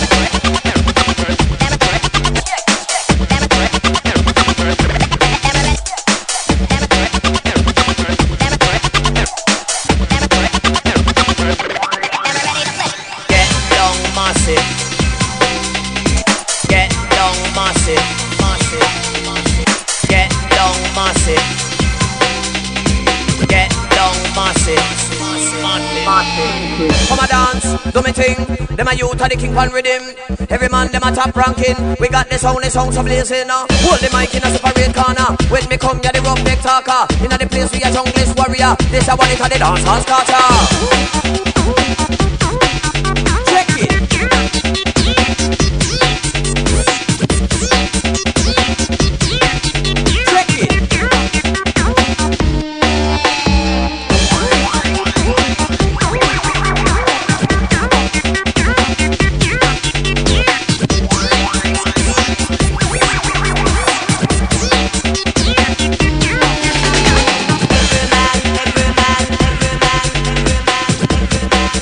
Get down massive. Get down massive. Massive. Get down massive. Get down massive. Massive. Come a dance, do me thing. Them a youth of the king pan rhythm. Every man them a top ranking. We got the sound, the sound so blazing. Uh. Hold the mic in a separate corner. When me come, ya the rough neck talker. Inna the place we a junglist warrior. This a one it a the dance hall starter. Check it. Check it. Every man, every man, every man, every man, every man.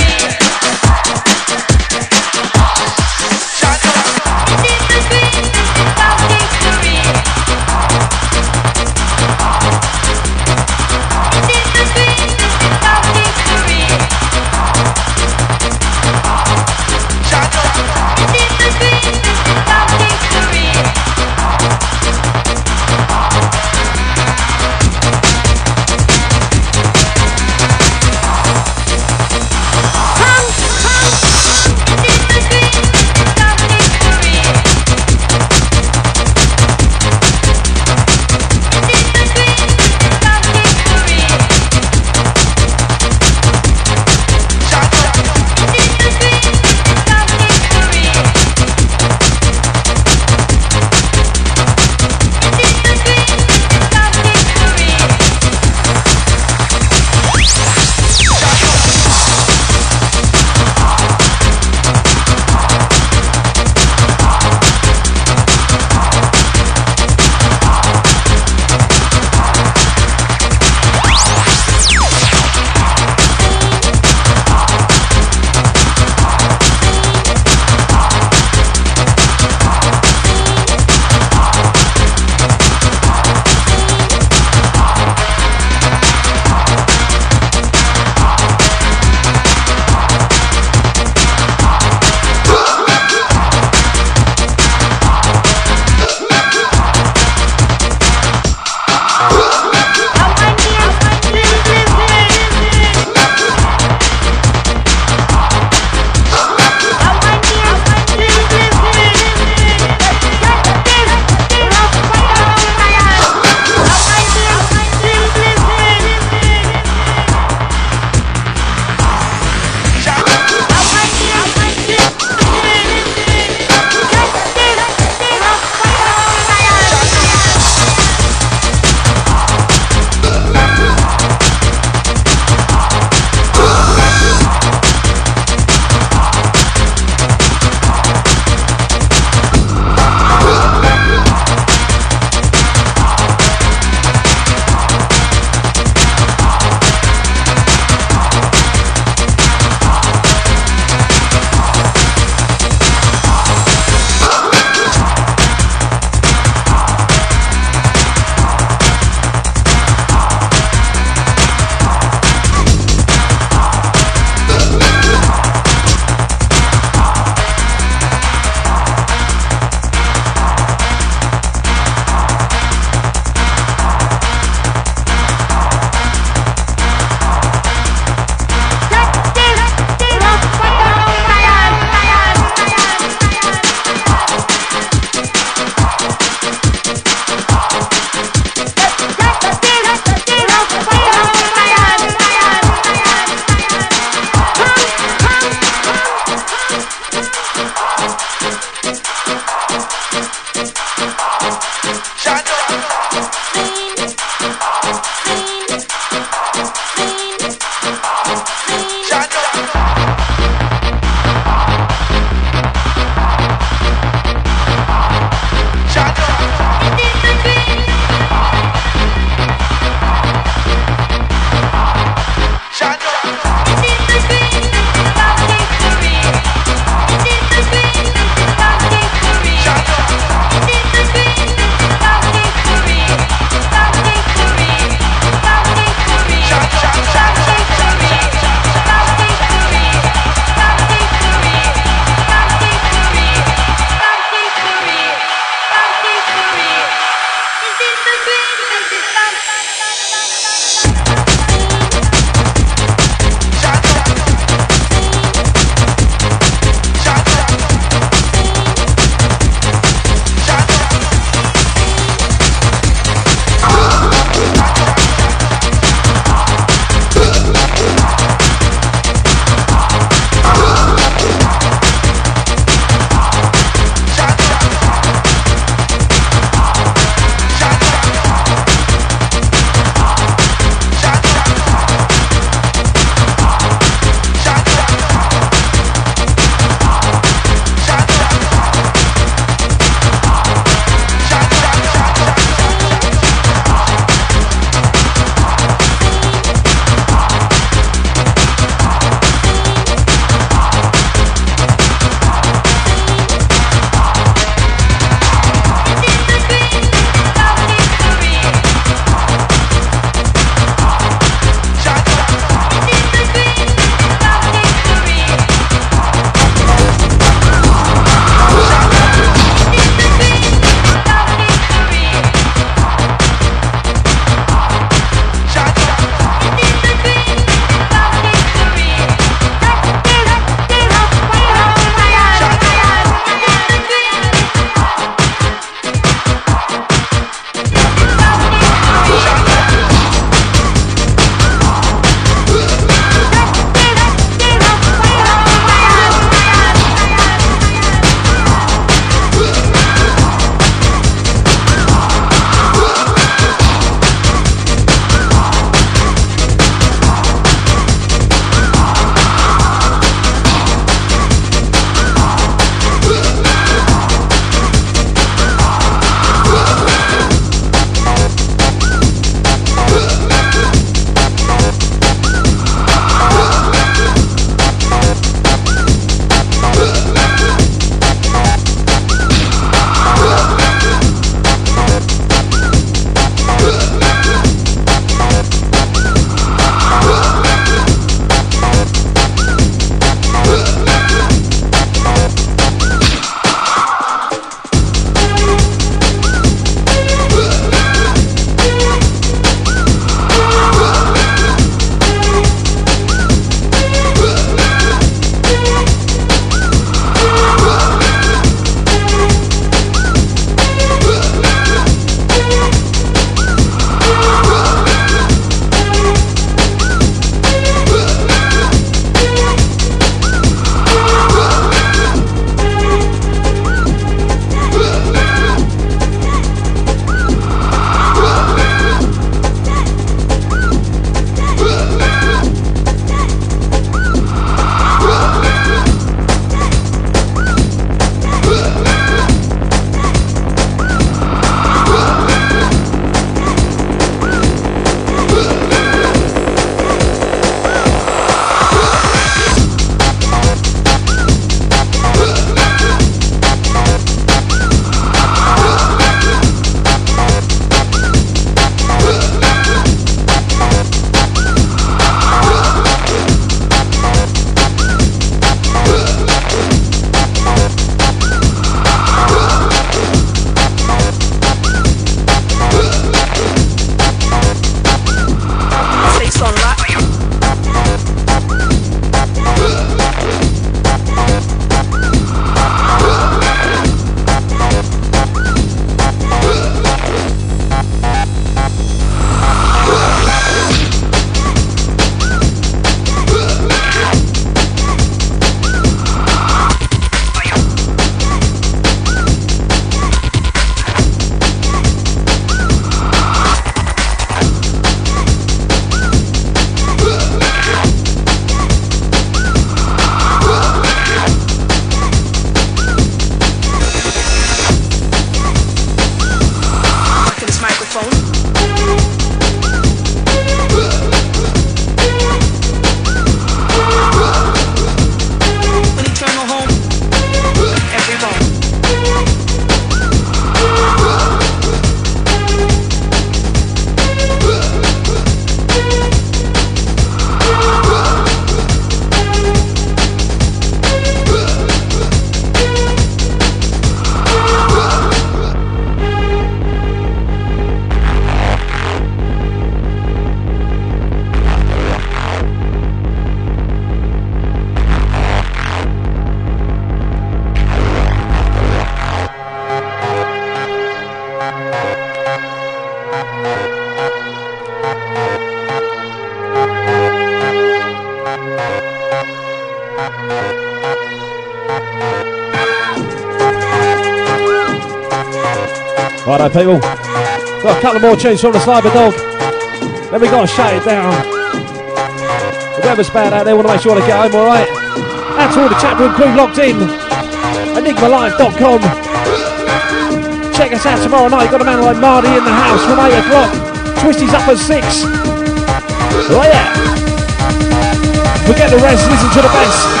Righto, people. Got a couple more tunes from the Cyberdog. Then we got to shut it down. The weather's bad out there. Want to make sure to get home all right. That's all the chat room crew locked in. Enigmalive dot com. Check us out tomorrow night. Got a man like Marty in the house from eight o'clock. Twisty's up at six. Oh yeah. Forget the rest. Listen to the best.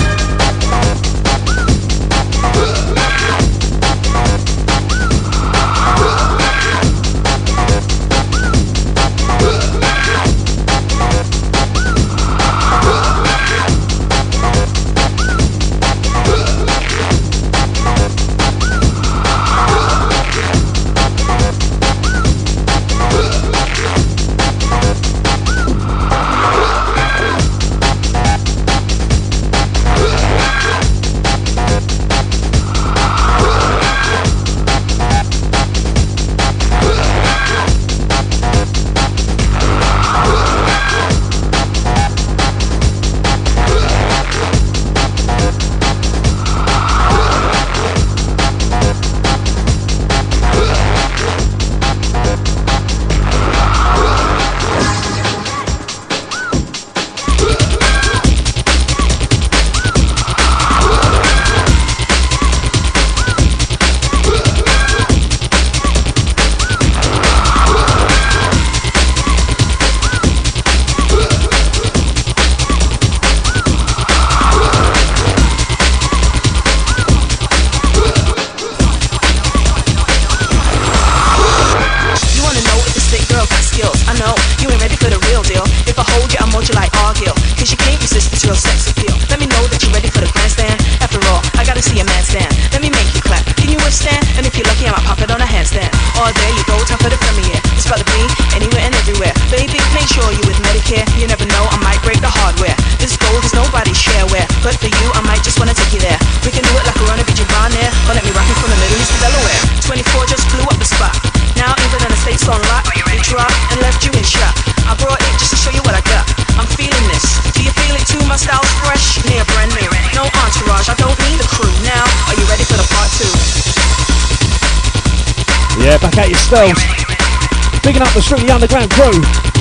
Picking up the Strictly Underground crew.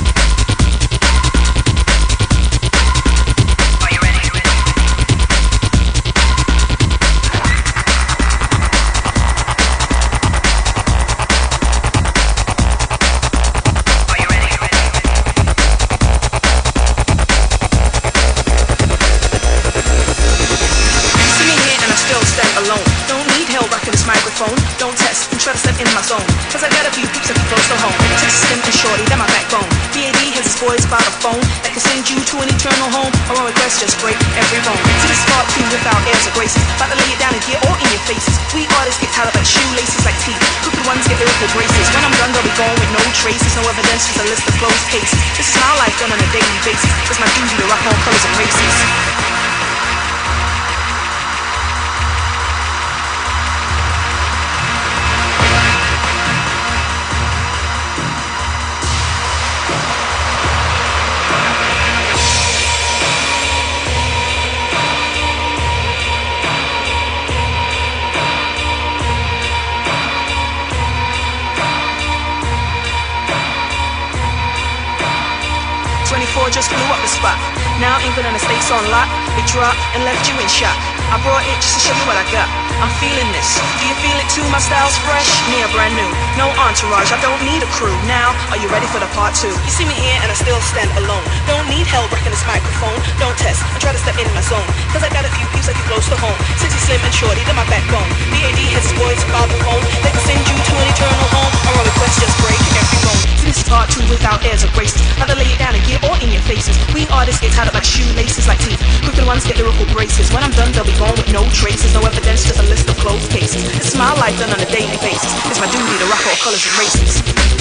Just blew up the spot. Now England and the States on lock. It dropped and left you in shock. I brought it just to show you what I got. I'm feeling this. Do you feel it too? My style's fresh, near brand new. No entourage, I don't need a crew. Now, are you ready for the part two? You see me here and I still stand alone. Don't need help wrecking this microphone. Don't test, I try to step in my zone. Cause I got a few peeps like you close to home. Sexy, slim and shorty, they're my backbone. B A D has his voice about the phone. They can send you to an eternal home. Or a request just break every bone. See, this is part two without airs or graces. Either lay it down and get all in your faces. We artists get tied up like shoelaces, like teeth. Crooked ones get lyrical braces. When I'm done, they'll be gone with no traces. No evidence, just a list of closed cases. This is my life done on a daily basis. It's my duty to rock all colors and races.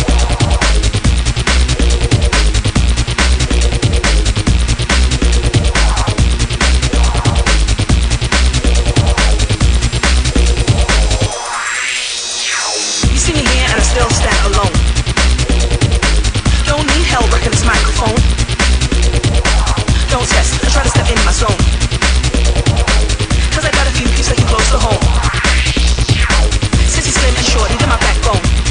You see me here and I still stand alone. Don't need help wrecking this microphone. Don't test, I try to step in my zone. Cause I got a few peeps like you close to home. Sissy, slim and shorty, they're my backbone.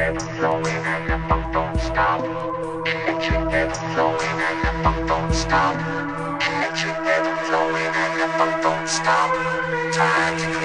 never flowing and the funk don't stop. Electric never flowing and the funk don't stop. Electric never flowing and the funk don't stop. Time to